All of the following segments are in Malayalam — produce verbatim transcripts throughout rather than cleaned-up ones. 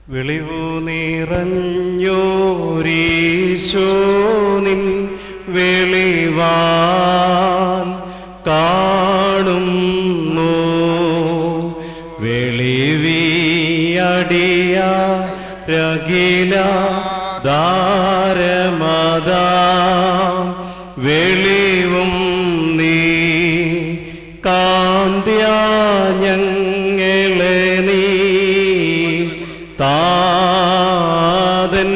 വെളിവു നിറഞ്ഞോരീശോ നിൻ വെളിവാൻ കാണുന്നു വെളിവിയടിയ രകില ദാരമതാം വെളിവും നീ കാന്ത്യാഞ്ഞങ്ങളെ നീ താതൻ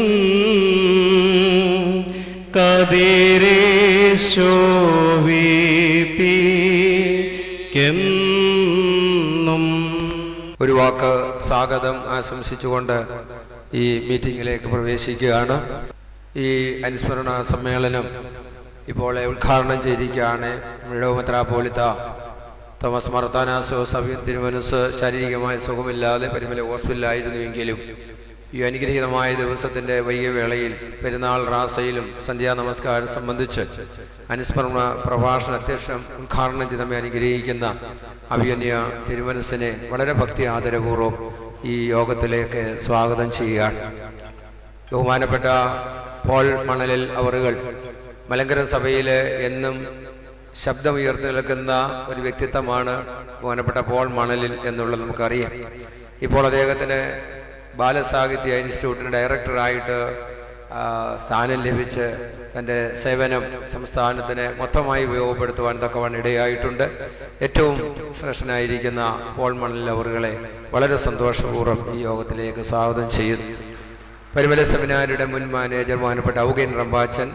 കതിരേശോവിപ്പിക്കെന്നും. ഒരു വാക്ക് സ്വാഗതം ആശംസിച്ചുകൊണ്ട് ഈ മീറ്റിങ്ങിലേക്ക് പ്രവേശിക്കുകയാണ്. ഈ അനുസ്മരണ സമ്മേളനം ഇപ്പോൾ ഉദ്ഘാടനം ചെയ്തിരിക്കുകയാണ് നമ്മുടെ മെത്രാപ്പോലീത്ത തോമസ് മർത്താനാസോ സഭ്യൻ തിരുമനസ് ശാരീരികമായ സുഖമില്ലാതെ പരിമല ഹോസ്പിറ്റലിലായിരുന്നുവെങ്കിലും ഈ അനുഗ്രഹീതമായ ദിവസത്തിൻ്റെ വൈകിയ വേളയിൽ പെരുന്നാൾ റാസയിലും സന്ധ്യാ നമസ്കാരം സംബന്ധിച്ച് അനുസ്മരണ പ്രഭാഷണ അധ്യക്ഷം ഉദ്ഘാടനം ചെയ്ത് നമ്മെ അനുഗ്രഹിക്കുന്ന അഭിയന്യ തിരുമനസിനെ വളരെ ഭക്തി ആദരപൂർവ്വം ഈ യോഗത്തിലേക്ക് സ്വാഗതം ചെയ്യുകയാണ്. ബഹുമാനപ്പെട്ട പോൾ മണലിൽ അവറുകൾ മലങ്കര സഭയിൽ എന്നും ശബ്ദമുയർത്തി നിൽക്കുന്ന ഒരു വ്യക്തിത്വമാണ് ബഹുമാനപ്പെട്ട പോൾ മണലിൽ എന്നുള്ളത് നമുക്കറിയാം. ഇപ്പോൾ അദ്ദേഹത്തിന് ബാലസാഹിത്യ ഇൻസ്റ്റിറ്റ്യൂട്ടിൻ്റെ ഡയറക്ടറായിട്ട് സ്ഥാനം ലഭിച്ച് തൻ്റെ സേവനം സംസ്ഥാനത്തിന് മൊത്തമായി ഉപയോഗപ്പെടുത്തുവാൻ തക്കവണ്ണം ഇടയായിട്ടുണ്ട്. ഏറ്റവും ശ്രേഷ്ഠനായിരിക്കുന്ന പോൾ മണലിൽ അവറുകളെ വളരെ സന്തോഷപൂർവ്വം ഈ യോഗത്തിലേക്ക് സ്വാഗതം ചെയ്യുന്നു. പരിമല സെമിനാരിയുടെ മുൻ മാനേജർ ബഹുമാനപ്പെട്ട ഔഗേൻ റമ്പാച്ചൻ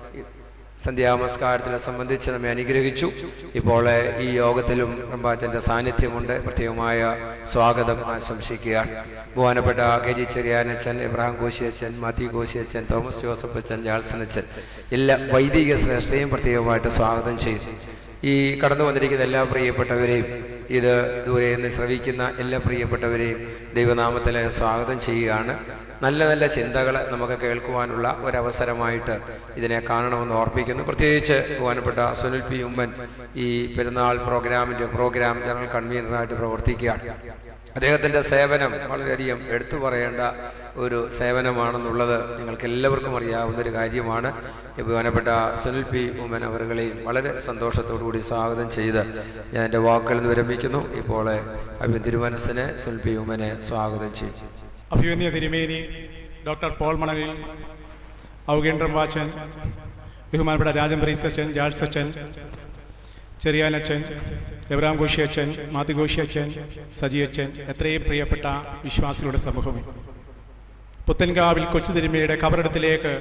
സന്ധ്യാനമസ്കാരത്തിനെ സംബന്ധിച്ച് നമ്മെ അനുഗ്രഹിച്ചു. ഇപ്പോൾ ഈ യോഗത്തിലും റമ്പാച്ചൻ്റെ സാന്നിധ്യമുണ്ട്. പ്രത്യേകമായ സ്വാഗതം ആശംസിക്കുകയാണ്. ബഹുമാനപ്പെട്ട കെ ജി ചെറിയാനച്ചൻ, എബ്രഹാം കോശിയച്ചൻ, മാത്യു കോശിയച്ചൻ, തോമസ് ജോസഫ് അച്ചൻ, ജാൾസനച്ചൻ എല്ലാ വൈദിക ശ്രേഷ്ഠയും പ്രത്യേകമായിട്ട് സ്വാഗതം ചെയ്തു. ഈ കടന്നു വന്നിരിക്കുന്ന എല്ലാ പ്രിയപ്പെട്ടവരെയും ഇത് ദൂരെ നിന്ന് ശ്രവിക്കുന്ന എല്ലാ പ്രിയപ്പെട്ടവരെയും ദൈവനാമത്തിൽ സ്വാഗതം ചെയ്യുകയാണ്. നല്ല നല്ല ചിന്തകൾ നമുക്ക് കേൾക്കുവാനുള്ള ഒരവസരമായിട്ട് ഇതിനെ കാണണമെന്ന് ഓർപ്പിക്കുന്നു. പ്രത്യേകിച്ച് ബഹുമാനപ്പെട്ട സുനിൽ പി ഉമ്മൻ ഈ പെരുന്നാൾ പ്രോഗ്രാമിൻ്റെ പ്രോഗ്രാം ജനറൽ കൺവീനറായിട്ട് പ്രവർത്തിക്കുകയാണ്. അദ്ദേഹത്തിൻ്റെ സേവനം വളരെയധികം എടുത്തു പറയേണ്ട ഒരു സേവനമാണെന്നുള്ളത് നിങ്ങൾക്ക് എല്ലാവർക്കും അറിയാവുന്നൊരു കാര്യമാണ്. ബഹുമാനപ്പെട്ട സുനിൽ പി ഉമ്മൻ അവരുകളെയും വളരെ സന്തോഷത്തോടുകൂടി സ്വാഗതം ചെയ്ത് ഞാൻ എൻ്റെ വാക്കുകളിൽ നിന്ന് വിരമിക്കുന്നു. ഇപ്പോൾ അഭിയന്യ തിരുമനസിനെ സുനിൽ പി ഉമ്മനെ സ്വാഗതം ചെയ്യും. അഭിമന്യ തിരുമേനി ഡോക്ടർ പോൾ മണലിൽ, ഔഗേൻ റമ്പാച്ചൻ, ബഹുമാനപ്പെട്ട രാജൻ ബ്രീസച്ചൻ, ജാൾസച്ചൻ, ചെറിയാനച്ചൻ, എബ്രഹാം കോശിയച്ചൻ, മാത്യു കോശിയച്ചൻ, സജിയച്ചൻ, എത്രയും പ്രിയപ്പെട്ട വിശ്വാസികളുടെ സമൂഹമേ, പുത്തൻകാവിൽ കൊച്ചു തിരുമേനിയുടെ കബറിടത്തിലേക്ക്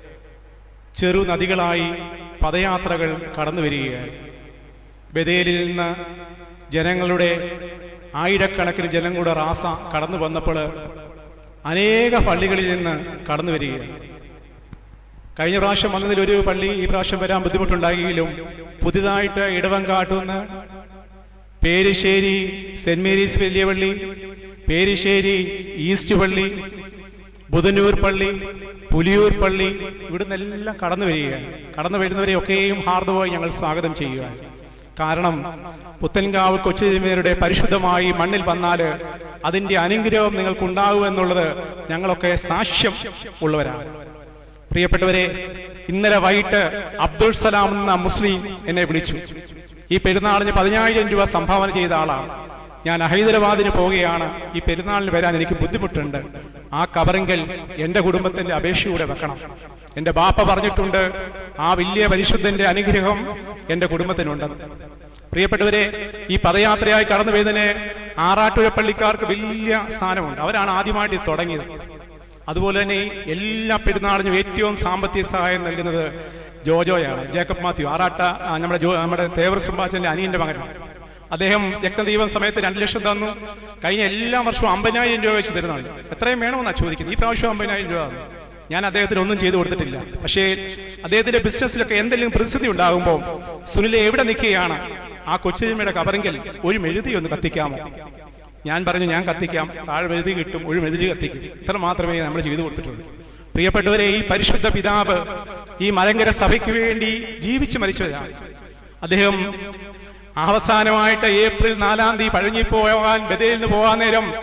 ചെറു നദികളായി പദയാത്രകൾ കടന്നു വരികയാണ്. ബഥേലിൽ നിന്ന് ജനങ്ങളുടെ ആയിരക്കണക്കിന് ജനങ്ങളുടെ റാസ കടന്നു വന്നപ്പോൾ അനേക പള്ളികളിൽ നിന്ന് കടന്നു വരികയാണ്. കഴിഞ്ഞ പ്രാവശ്യം വന്നതിൽ ഒരു പള്ളി ഈ പ്രാവശ്യം വരാൻ ബുദ്ധിമുട്ടുണ്ടായെങ്കിലും പുതിയതായിട്ട് ഇടവങ്കാട്ടുനിന്ന് പേരിശ്ശേരി സെന്റ് മേരീസ് വലിയ പള്ളി, പേരിശ്ശേരി ഈസ്റ്റ് പള്ളി, ബുധനൂർ പള്ളി, പുലിയൂർ പള്ളി, ഇവിടുന്നെല്ലാം കടന്നു വരികയാണ്. കടന്നു വരുന്നവരെയൊക്കെയും ഹാർദവമായി ഞങ്ങൾ സ്വാഗതം ചെയ്യുകയാണ്. കാരണം പുത്തൻകാവ് കൊച്ചു തിരുമേനിയുടെ പരിശുദ്ധമായി മണ്ണിൽ വന്നാൽ അതിൻ്റെ അനുഗ്രഹം നിങ്ങൾക്കുണ്ടാകുമെന്നുള്ളത് ഞങ്ങളൊക്കെ സാക്ഷ്യം ഉള്ളവരാണ്. പ്രിയപ്പെട്ടവരെ, ഇന്നലെ വൈകിട്ട് അബ്ദുൾ സലാം എന്ന മുസ്ലിം എന്നെ വിളിച്ചു. ഈ പെരുന്നാളിന് പതിനായിരം രൂപ സംഭാവന ചെയ്ത ആളാണ്. ഞാൻ ഹൈദരാബാദിന് പോവുകയാണ്, ഈ പെരുന്നാളിന് വരാൻ എനിക്ക് ബുദ്ധിമുട്ടുണ്ട്, ആ കബറിങ്കൽ എൻ്റെ കുടുംബത്തിന്റെ അപേക്ഷയൂടെ വെക്കണം. എൻ്റെ ബാപ്പ പറഞ്ഞിട്ടുണ്ട് ആ വലിയ പരിശുദ്ധന്റെ അനുഗ്രഹം എൻ്റെ കുടുംബത്തിനുണ്ടെന്ന്. പ്രിയപ്പെട്ടവരെ, ഈ പദയാത്രയായി കടന്നു വരുന്നതിന് ആറാട്ടുഴ പള്ളിക്കാർക്ക് വലിയ സ്ഥാനമുണ്ട്. അവരാണ് ആദ്യമായിട്ട് തുടങ്ങിയത്. അതുപോലെ തന്നെ എല്ലാ പെരുന്നാളിനും ഏറ്റവും സാമ്പത്തിക സഹായം നൽകുന്നത് ജോജോയാണ്, ജേക്കബ് മാത്യു ആറാട്ട, നമ്മുടെ ജോ നമ്മുടെ തേവർ സുംബാച്ചന്റെ അനിയന്റെ മകനാണ്. അദ്ദേഹം രക്തദീപം സമയത്ത് രണ്ട് ലക്ഷം തന്നു. കഴിഞ്ഞ എല്ലാ വർഷവും അമ്പതിനായിരം രൂപ വെച്ച് തരുന്നുണ്ട്. എത്രയും വേണമെന്നാണ് ചോദിക്കുന്നത്. ഈ പ്രാവശ്യം അമ്പതിനായിരം രൂപ തന്നു. ഞാൻ അദ്ദേഹത്തിന് ഒന്നും ചെയ്തു കൊടുത്തിട്ടില്ല. പക്ഷേ അദ്ദേഹത്തിന്റെ ബിസിനസ്സിലൊക്കെ എന്തെങ്കിലും പ്രതിസന്ധി ഉണ്ടാകുമ്പോൾ സുനിലെ എവിടെ നിൽക്കുകയാണ്, ആ കൊച്ചുതിരുമയുടെ കബറിങ്കൽ ഒരു മെഴുതി ഒന്ന് കത്തിക്കാമോ? ഞാൻ പറഞ്ഞു, ഞാൻ കത്തിക്കാം, താഴെ മെഴുതി കിട്ടും, ഒരു മെഴുതി കത്തിക്കും. ഇത്ര മാത്രമേ നമ്മൾ ചെയ്തു കൊടുത്തിട്ടുള്ളൂ. പ്രിയപ്പെട്ടവരെ, ഈ പരിശുദ്ധ പിതാവ് ഈ മലങ്കര സഭയ്ക്ക് വേണ്ടി ജീവിച്ചു മരിച്ചവരാണ്. അദ്ദേഹം അവസാനമായിട്ട് ഏപ്രിൽ നാലാം തീയതി പഴഞ്ഞി പോകാൻ ബഥേലിൽ നിന്ന് പോകാൻ നേരം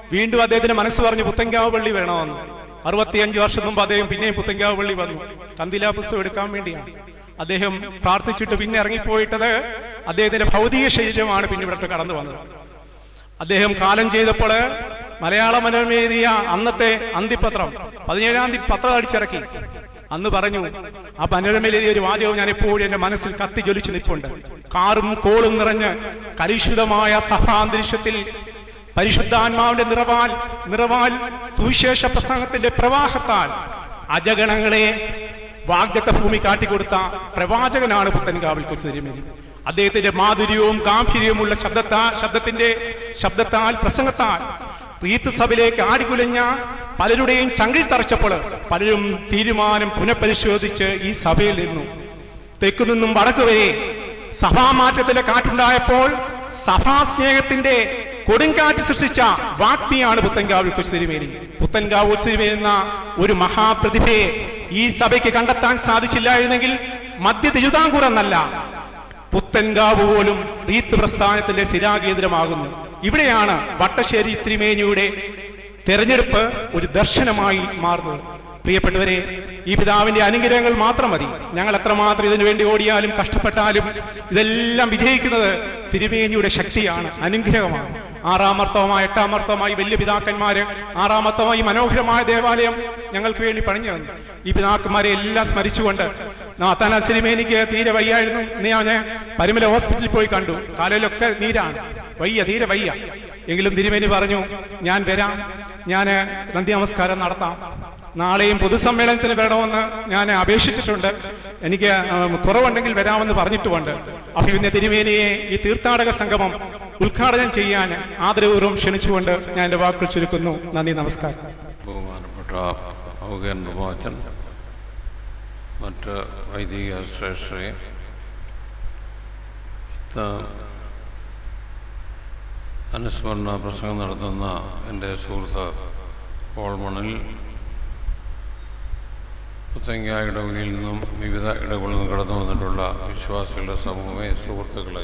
വീണ്ടും അദ്ദേഹത്തിന് മനസ്സ് പറഞ്ഞു പുത്തൻകാവ് പള്ളി വേണമെന്ന്. അറുപത്തിയഞ്ച് വർഷം മുമ്പ് അദ്ദേഹം പിന്നെയും പുത്തൻകാവ് പള്ളി വന്നു. കന്തിലാ പുസ്തകം എടുക്കാൻ വേണ്ടിയാണ് അദ്ദേഹം പ്രാർത്ഥിച്ചിട്ട് പിന്നെ ഇറങ്ങിപ്പോയിട്ടത്. അദ്ദേഹത്തിന്റെ ഭൗതിക ശരീരമാണ് പിന്നെ ഇവിടെ കടന്നു വന്നത്. അദ്ദേഹം കാലം ചെയ്തപ്പോൾ മലയാള മനോരമ എഴുതിയ അന്നത്തെ അന്തിപത്രം പതിനേഴാം തീയതി പത്രം അടിച്ചിറക്കി. അന്ന് പറഞ്ഞു, ആ മനോരമയിൽ എഴുതിയ ഒരു വാചകവും ഞാൻ എപ്പോഴും എന്റെ മനസ്സിൽ കത്തി ജ്വലിച്ചു നിൽപ്പുണ്ട്. കാറും കോളും നിറഞ്ഞ് കലുഷിതമായ സഭാന്തരീക്ഷത്തിൽ പരിശുദ്ധാത്മാവിന്റെ നിറവാൽ നിറവാൽ സുവിശേഷ പ്രസംഗത്തിന്റെ പ്രവാഹത്താൽ അജഗണങ്ങളെ വാഗ്ദത്ത ഭൂമി കാട്ടിക്കൊടുത്ത പ്രവാചകനാണ് പുത്തൻകാവിൽ കൊച്ചു തിരുമേനി. അദ്ദേഹത്തിന്റെ മാധുര്യവും ഗാംഭീര്യവുമുള്ള ശബ്ദത്താ ശബ്ദത്തിന്റെ ശബ്ദത്താൽ പ്രസംഗത്താൽ റീത്ത് സഭയിലേക്ക് ആടികുലഞ്ഞ പലരുടെയും ചങ്കിൽ തറച്ചപ്പോൾ പലരും തീരുമാനം പുനഃപരിശോധിച്ച് ഈ സഭയിൽ നിന്നു. തെക്കു നിന്നും വടക്കു വരെ സഭാമാറ്റത്തിന്റെ കാറ്റുണ്ടായപ്പോൾ സഭാസ്നേഹത്തിന്റെ കൊടുങ്കാറ്റ് സൃഷ്ടിച്ച വാഗ്മിയാണ് പുത്തൻകാവിൽ കൊച്ചു തിരുമേനി. പുത്തൻകാവ് കൊച്ചു തിരുമേനി എന്ന ഒരു മഹാപ്രതിഭയെ ഈ സഭയ്ക്ക് കണ്ടെത്താൻ സാധിച്ചില്ലായിരുന്നെങ്കിൽ മധ്യ തിരുവിതാംകൂർ എന്നല്ല, പുത്തൻകാവ് പോലും റീത്ത് പ്രസ്ഥാനത്തിന്റെ സ്ഥിരാകേന്ദ്രമാകുന്നു. ഇവിടെയാണ് വട്ടശ്ശേരി തിരുമേനിയുടെ തെരഞ്ഞെടുപ്പ് ഒരു ദർശനമായി മാറുന്നത്. പ്രിയപ്പെട്ടവരെ, ഈ പിതാവിന്റെ അനുഗ്രഹങ്ങൾ മാത്രം മതി. ഞങ്ങൾ എത്രമാത്രം ഇതിനു വേണ്ടി ഓടിയാലും കഷ്ടപ്പെട്ടാലും ഇതെല്ലാം വിജയിക്കുന്നത് തിരുമേനിയുടെ ശക്തിയാണ്, അനുഗ്രഹമാണ്. ആറാമർത്തവമായി എട്ടാമർത്തവമായി വലിയ പിതാക്കന്മാര് ആറാമർത്തമായി മനോഹരമായ ദേവാലയം ഞങ്ങൾക്ക് വേണ്ടി പണിഞ്ഞു തന്നു. ഈ പിതാക്കന്മാരെ എല്ലാം സ്മരിച്ചുകൊണ്ട് നാത്താന തിരുമേനിക്ക് തീരെ വയ്യായിരുന്നു. ഇന്ന് ഞാൻ പരിമല ഹോസ്പിറ്റലിൽ പോയി കണ്ടു. കാലയിലൊക്കെ നീരാണ്, വയ്യ, തീരെ വയ്യ. എങ്കിലും തിരുമേനി പറഞ്ഞു, ഞാൻ വരാം, ഞാൻ നന്ദി നമസ്കാരം നടത്താം. നാളെയും പൊതുസമ്മേളനത്തിന് വരണമെന്ന് ഞാൻ അപേക്ഷിച്ചിട്ടുണ്ട്. എനിക്ക് കുറവുണ്ടെങ്കിൽ വരാമെന്ന് പറഞ്ഞിട്ടുമുണ്ട്. അപ്പൊ ഇന്ന് തിരുമേനിയെ ഈ തീർത്ഥാടക സംഗമം ഉദ്ഘാടനം ചെയ്യാൻ ആദരപൂർവ്വം ക്ഷണിച്ചുകൊണ്ട് ഞാൻ എന്റെ വാക്കുകൾ ചുരുക്കുന്നു. നന്ദി, നമസ്കാരം. ബഹുമാനപ്പെട്ട ഔഗേൻ പ്രഭാചൻ, മറ്റ് വൈദിക ശ്രേഷ്ഠരെ, അനുസ്മരണ പ്രസംഗം നടത്തുന്ന എൻ്റെ സുഹൃത്ത് പോൾ മണൽ, പുത്തൻകാവ് ഇടവകയിൽ നിന്നും വിവിധ ഇടകളിൽ നിന്നും കടന്നു വന്നിട്ടുള്ള വിശ്വാസികളുടെ സമൂഹമേ, സുഹൃത്തുക്കളെ,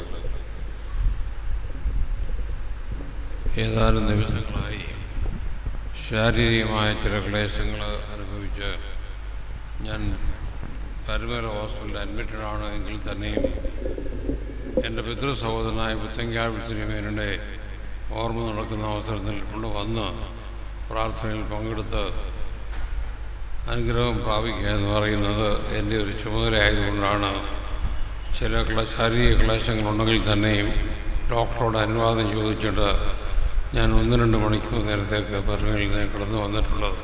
ഏതാനും ദിവസങ്ങളായി ശാരീരികമായ ചില ക്ലേശങ്ങൾ അനുഭവിച്ച് ഞാൻ പരിമല ഹോസ്പിറ്റലിൽ അഡ്മിറ്റഡാണ്. എങ്കിൽ തന്നെയും എൻ്റെ പിതൃ സഹോദരനായ പുത്തൻകാവ് തിരുമേനിയുടെ ഓർമ്മ നടക്കുന്ന അവസരത്തിൽ കൊണ്ട് വന്ന് പ്രാർത്ഥനയിൽ പങ്കെടുത്ത് അനുഗ്രഹം പ്രാപിക്കുക എന്ന് പറയുന്നത് എൻ്റെ ഒരു ചുമതലയായതുകൊണ്ടാണ്. ചില ക്ല ശാരീരിക ക്ലേശങ്ങളുണ്ടെങ്കിൽ തന്നെയും ഡോക്ടറോട് അനുവാദം ചോദിച്ചിട്ട് ഞാൻ ഒന്ന് രണ്ട് മണിക്കൂർ നേരത്തേക്ക് പരിമലയിൽ നിന്ന് കടന്നു വന്നിട്ടുള്ളത്.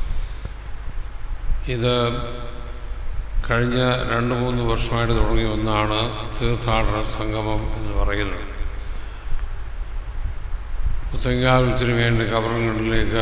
ഇത് കഴിഞ്ഞ രണ്ട് മൂന്ന് വർഷമായിട്ട് തുടങ്ങിയ ഒന്നാണ് തീർത്ഥാടന സംഗമം എന്ന് പറയുന്നത്. പുത്തൻകാവിൽ തിരുമേനിയുടെ കബറിടങ്ങളിലേക്ക്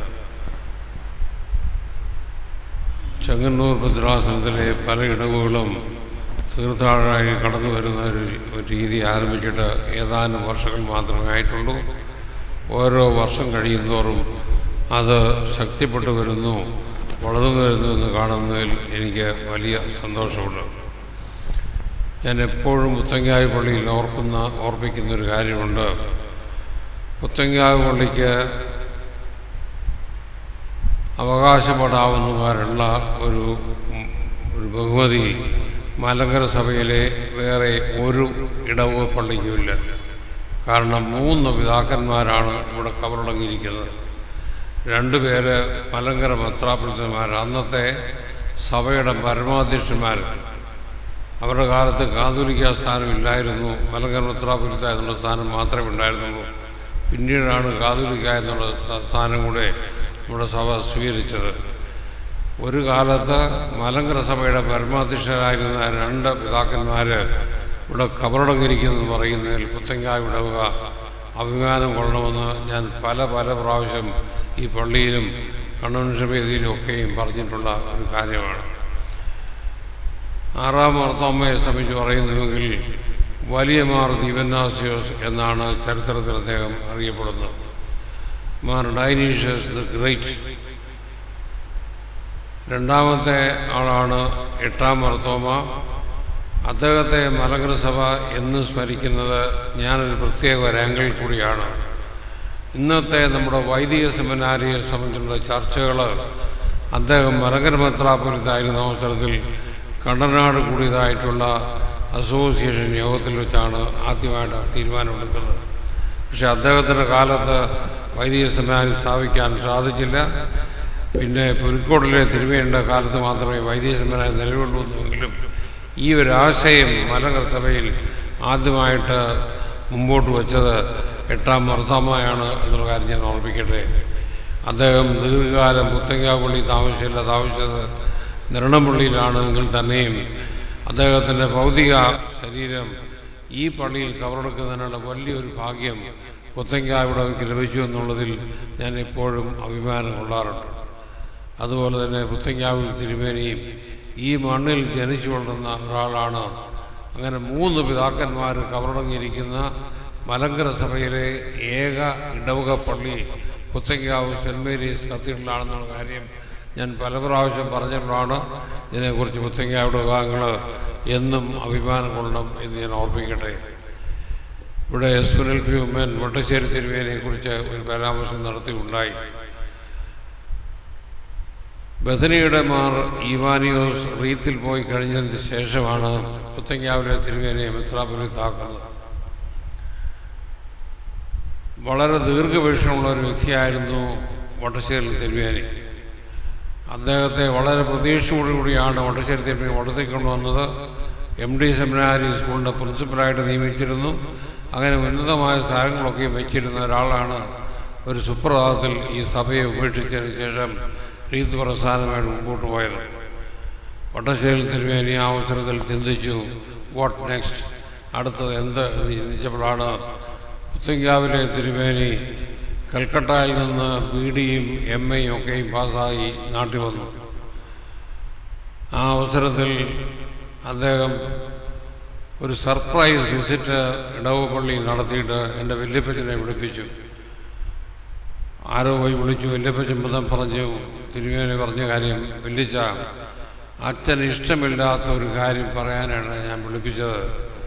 ചെങ്ങന്നൂർ ഭദ്രാസനത്തിലെ പല ഇടവുകളും തീർത്ഥാടകരായി കടന്നു വരുന്ന ഒരു രീതി ആരംഭിച്ചിട്ട് ഏതാനും വർഷങ്ങൾ മാത്രമേ ആയിട്ടുള്ളൂ. ഓരോ വർഷം കഴിയുന്തോറും അത് ശക്തിപ്പെട്ടു വരുന്നു, വളർന്നു വരുന്നു എന്ന് കാണുന്നതിൽ എനിക്ക് വലിയ സന്തോഷമുണ്ട്. ഞാൻ എപ്പോഴും പുത്തൻകാവ് പള്ളിയിൽ ഓർക്കുന്ന ഓർപ്പിക്കുന്നൊരു കാര്യമുണ്ട്. പുത്തൻകാവ് പള്ളിക്ക് അവകാശപ്പെടാവുന്നവരുള്ള ഒരു ഒരു ബഹുമതി മലങ്കര സഭയിലെ വേറെ ഒരു ഇടവക പള്ളിക്കുമില്ല. കാരണം മൂന്ന് പിതാക്കന്മാരാണ് ഇവിടെ കബറടങ്ങിയിരിക്കുന്നത്. രണ്ടുപേര് മലങ്കര മെത്രാപ്പൊലീത്തന്മാർ, അന്നത്തെ സഭയുടെ പരമാധ്യക്ഷന്മാർ. അവരുടെ കാലത്ത് കാതോലിക്ക സ്ഥാനമില്ലായിരുന്നു, മലങ്കര മെത്രാപ്പൊലീത്ത എന്നുള്ള സ്ഥാനം മാത്രമേ ഉണ്ടായിരുന്നുള്ളൂ. പിന്നീടാണ് കാതോലിക്ക എന്നുള്ള സ്ഥാനം കൂടെ നമ്മുടെ സഭ സ്വീകരിച്ചത്. ഒരു കാലത്ത് മലങ്കര സഭയുടെ പരമാധ്യക്ഷരായിരുന്ന രണ്ട് പിതാക്കന്മാർ ഇവിടെ കബറടങ്ങിയിരിക്കുന്നെന്ന് പറയുന്നതിൽ പുത്തൻകാവ് ഇടവക അഭിമാനം കൊള്ളണമെന്ന് ഞാൻ പല പല പ്രാവശ്യം ഈ പള്ളിയിലും കൺവെൻഷൻ വേദിയിലും ഒക്കെയും പറഞ്ഞിട്ടുള്ള ഒരു കാര്യമാണ്. ആറാം മാർത്തോമ്മയെ സംബന്ധിച്ച് പറയുന്നുവെങ്കിൽ വലിയ മാർ ദീവന്നാസിയോസ് എന്നാണ് ചരിത്രത്തിൽ അദ്ദേഹം അറിയപ്പെടുന്നത്. Mar Dionysius the great. രണ്ടാമത്തെ ആളാണ് എട്ടാം മാർത്തോമ്മ. അദ്ദേഹത്തെ മലങ്കര സഭ എന്ന് സ്മരിക്കുന്നത് ഞാനൊരു പ്രത്യേക ഒരാംഗിൾ കൂടിയാണ്. ഇന്നത്തെ നമ്മുടെ വൈദിക സെമിനാരിയെ സംബന്ധിച്ചുള്ള ചർച്ചകൾ അദ്ദേഹം മലങ്കര മെത്രാപ്പൊലീത്തായിരുന്ന അവസരത്തിൽ കണ്ടനാട് കൂടിയതായിട്ടുള്ള അസോസിയേഷൻ യോഗത്തിൽ വെച്ചാണ് ആദ്യമായിട്ട് തീരുമാനമെടുക്കുന്നത്. പക്ഷെ അദ്ദേഹത്തിൻ്റെ കാലത്ത് വൈദിക സെമിനാരി സ്ഥാപിക്കാൻ സാധിച്ചില്ല. പിന്നെ പുലിക്കോടിലെ തിരുമേനിയുടെ കാലത്ത് മാത്രമേ വൈദിക സെമിനാരി നിലവിലുള്ളൂവെങ്കിലും ഈ ഒരു ആശയം മലങ്കര സഭയിൽ ആദ്യമായിട്ട് മുമ്പോട്ട് വച്ചത് എട്ടാം മർദ്ദമായാണ് എന്നുള്ള കാര്യം ഞാൻ ഓർമ്മിക്കട്ടെ. അദ്ദേഹം ദീർഘകാലം പുത്തങ്കാപ്പള്ളി താമസിച്ചില്ല, താമസിച്ചത് നിരണപ്പള്ളിയിലാണ് എങ്കിൽ തന്നെയും അദ്ദേഹത്തിൻ്റെ ഭൗതിക ശരീരം ഈ പള്ളിയിൽ കവറെടുക്കുന്നതിനുള്ള വലിയൊരു ഭാഗ്യം പുത്തങ്കാവിടെ ലഭിച്ചു എന്നുള്ളതിൽ ഞാൻ എപ്പോഴും അഭിമാനം കൊള്ളാറുണ്ട്. അതുപോലെ തന്നെ പുത്തങ്കാവിൽ തിരുമേനിയും ഈ മണ്ണിൽ ജനിച്ചു വളർന്ന ഒരാളാണ്. അങ്ങനെ മൂന്ന് പിതാക്കന്മാർ കവറടങ്ങിയിരിക്കുന്ന മലങ്കര സഭയിലെ ഏക ഇടവക പള്ളി പുത്തങ്കാവ് സെൻറ് മേരീസ് കത്തീഡ്രലാണെന്നുള്ള കാര്യം ഞാൻ പല പ്രാവശ്യം പറഞ്ഞിട്ടുള്ളതാണ്. ഇതിനെക്കുറിച്ച് പുത്തങ്കാവിടെ വിഭാഗങ്ങൾ എന്നും അഭിമാനം കൊള്ളണം എന്ന് ഞാൻ ഓർമ്മിക്കട്ടെ. ഇവിടെ S L P Oommen Vattasseri തിരുമേനിയെക്കുറിച്ച് ഒരു പരാമർശം നടത്തിയുണ്ടായി. ബഥനിയുടെ മാർ ഈവാനിയോസ് റീത്തിൽ പോയി കഴിഞ്ഞതിന് ശേഷമാണ് പുത്തങ്കാവിലെ തിരുമേനിയെ മെത്രാപ്പൊലീത്താക്കുന്നത്. വളരെ ദീർഘവീക്ഷണമുള്ള ഒരു വ്യക്തിയായിരുന്നു വട്ടശ്ശേരി തിരുമേനി. അദ്ദേഹത്തെ വളരെ പ്രതീക്ഷയോടുകൂടിയാണ് വട്ടശ്ശേരി തിരുമേനി വളർത്തിക്കൊണ്ടുവന്നത്. എം ഡി സെമിനാരി സ്കൂളിൻ്റെ പ്രിൻസിപ്പലായിട്ട് നിയമിച്ചിരുന്നു. അങ്ങനെ ഉന്നതമായ സ്ഥാനങ്ങളൊക്കെ വെച്ചിരുന്ന ഒരാളാണ്. ഒരു സുപ്രഭാതത്തിൽ ഈ സഭയെ ഉപേക്ഷിച്ചതിന് ശേഷം റീത്ത് പ്രസ്ഥാനമായിട്ട് മുമ്പോട്ട് പോയത്. വട്ടശ്ശേരി തിരുമേനി ആ അവസരത്തിൽ ചിന്തിച്ചു, വാട്ട് നെക്സ്റ്റ്, അടുത്തത് എന്ത് എന്ന് ചിന്തിച്ചപ്പോഴാണ് പുത്തങ്കാവിലെ തിരുമേനി കൽക്കട്ടയിൽ നിന്ന് ബി ഡിയും എം എയും ഒക്കെയും പാസ്സായി നാട്ടിൽ വന്നു. ആ അവസരത്തിൽ അദ്ദേഹം ഒരു സർപ്രൈസ് വിസിറ്റ് ഇടവപ്പള്ളി നടത്തിയിട്ട് എൻ്റെ വല്യപ്പച്ചനെ വിളിപ്പിച്ചു. ആരോ പോയി വിളിച്ചു. വല്യപ്പച്ചൻ ബന്ധം പറഞ്ഞു, തിരുമേനി പറഞ്ഞ കാര്യം, വല്യച്ച അച്ഛൻ ഇഷ്ടമില്ലാത്ത ഒരു കാര്യം പറയാനാണ് ഞാൻ വിളിപ്പിച്ചത്.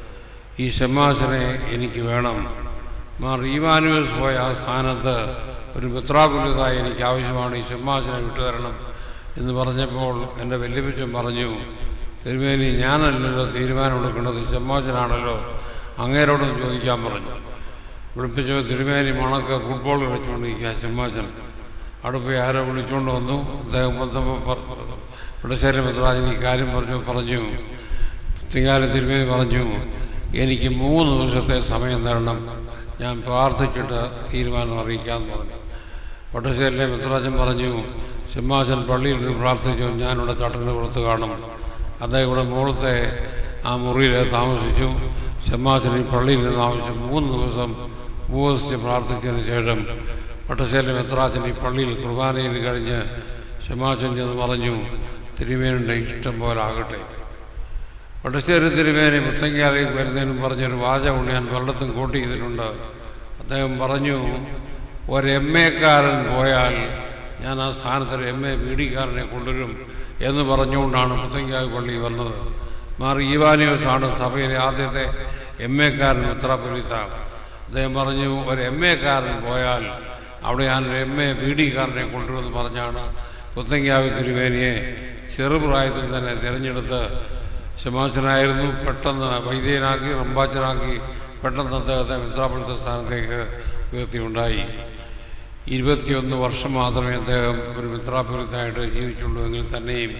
ഈ ഷമ്മാശനെ എനിക്ക് വേണം. മാർ ഈവാനുവസ് പോയ ആ സ്ഥാനത്ത് ഒരു മെത്രാപ്പൊലീത്തായി എനിക്ക് ആവശ്യമാണ്, ഈ ഷമ്മാശനെ വിട്ടുതരണം എന്ന് പറഞ്ഞപ്പോൾ എൻ്റെ വല്യപ്പച്ചൻ പറഞ്ഞു, തിരുമേനി ഞാനല്ലല്ലോ തീരുമാനമെടുക്കേണ്ടത്, ഷമ്മാശനാണല്ലോ, അങ്ങേരോടും ചോദിക്കാൻ പറഞ്ഞു. വിളിപ്പിച്ചു. തിരുമേനി മണക്ക് ഫുട്ബോൾ കളിച്ചുകൊണ്ടിരിക്കുക ഷമ്മാശൻ. അവിടെ പോയി ആരോ വിളിച്ചുകൊണ്ട് വന്നു. അദ്ദേഹം വന്നപ്പോൾ വട്ടശ്ശേരി മെത്രാൻ ഈ കാര്യം പറഞ്ഞു പറഞ്ഞു തിങ്കാല തിരുമേനി പറഞ്ഞു, എനിക്ക് മൂന്ന് ദിവസത്തെ സമയം തരണം, ഞാൻ പ്രാർത്ഥിച്ചിട്ട് തീരുമാനം അറിയിക്കാമെന്ന് പറഞ്ഞു. വട്ടശ്ശേരിയിലെ മെത്രാജൻ പറഞ്ഞു, ഷമ്മാശൻ പള്ളിയിൽ നിന്ന് പ്രാർത്ഥിച്ചു, ഞാനിവിടെ തട്ടന് പുറത്ത് കാണും. അദ്ദേഹം ഇവിടെ മുകളത്തെ ആ മുറിയിൽ താമസിച്ചു. ഷമ്മാശൻ ഈ പള്ളിയിൽ നിന്ന് ആവശ്യം മൂന്ന് ദിവസം ഉപവസിച്ച് പ്രാർത്ഥിച്ചതിന് ശേഷം വട്ടശ്ശേരി മെത്രാജൻ ഈ പള്ളിയിൽ കുർബാനയിൽ കഴിഞ്ഞ് ഷമ്മാശൻ ചെന്ന് പറഞ്ഞു, തിരുമേനിയുടെ ഇഷ്ടം പോലെ ആകട്ടെ. വട്ടശ്ശേരി തിരുമേനി പുത്തങ്കാലേക്ക് വരുന്നതിനും പറഞ്ഞൊരു വാചകം ഞാൻ പലയിടത്തും കോട്ട് ചെയ്തിട്ടുണ്ട്. അദ്ദേഹം പറഞ്ഞു, ഒരു എം എക്കാരൻ പോയാൽ ഞാൻ ആ സ്ഥാനത്തൊരു എം എ ബി ഡിക്കാരനെ കൊണ്ടുവരും എന്ന് പറഞ്ഞുകൊണ്ടാണ് പുത്തങ്കാവ് പള്ളി വന്നത്. മാർ ഈവാനിയോസാണ് സഭയിലെ ആദ്യത്തെ എം എക്കാരൻ മെത്രാപ്പൊലീത്ത. അദ്ദേഹം പറഞ്ഞു, ഒരു എം എക്കാരൻ പോയാൽ അവിടെ ഞാനൊരു എം എ ബി ഡിക്കാരനെ കൊണ്ടുവരുമെന്ന് പറഞ്ഞാണ് പുത്തങ്കാവ് തിരുമേനിയെ ചെറുപ്രായത്തിൽ തന്നെ തിരഞ്ഞെടുത്ത് ശമാശനായിരുന്നു. പെട്ടെന്ന് വൈദ്യനാക്കി റമ്പാച്ചനാക്കി പെട്ടെന്ന് അദ്ദേഹത്തെ മെത്രാപ്പൊലീത്ത സ്ഥാനത്തേക്ക് ഉയർത്തിയുണ്ടായി. ഇരുപത്തിയൊന്ന് വർഷം മാത്രമേ അദ്ദേഹം ഒരു മെത്രാപ്പൊലീത്തായിട്ട് ജീവിച്ചുള്ളൂ എങ്കിൽ തന്നെയും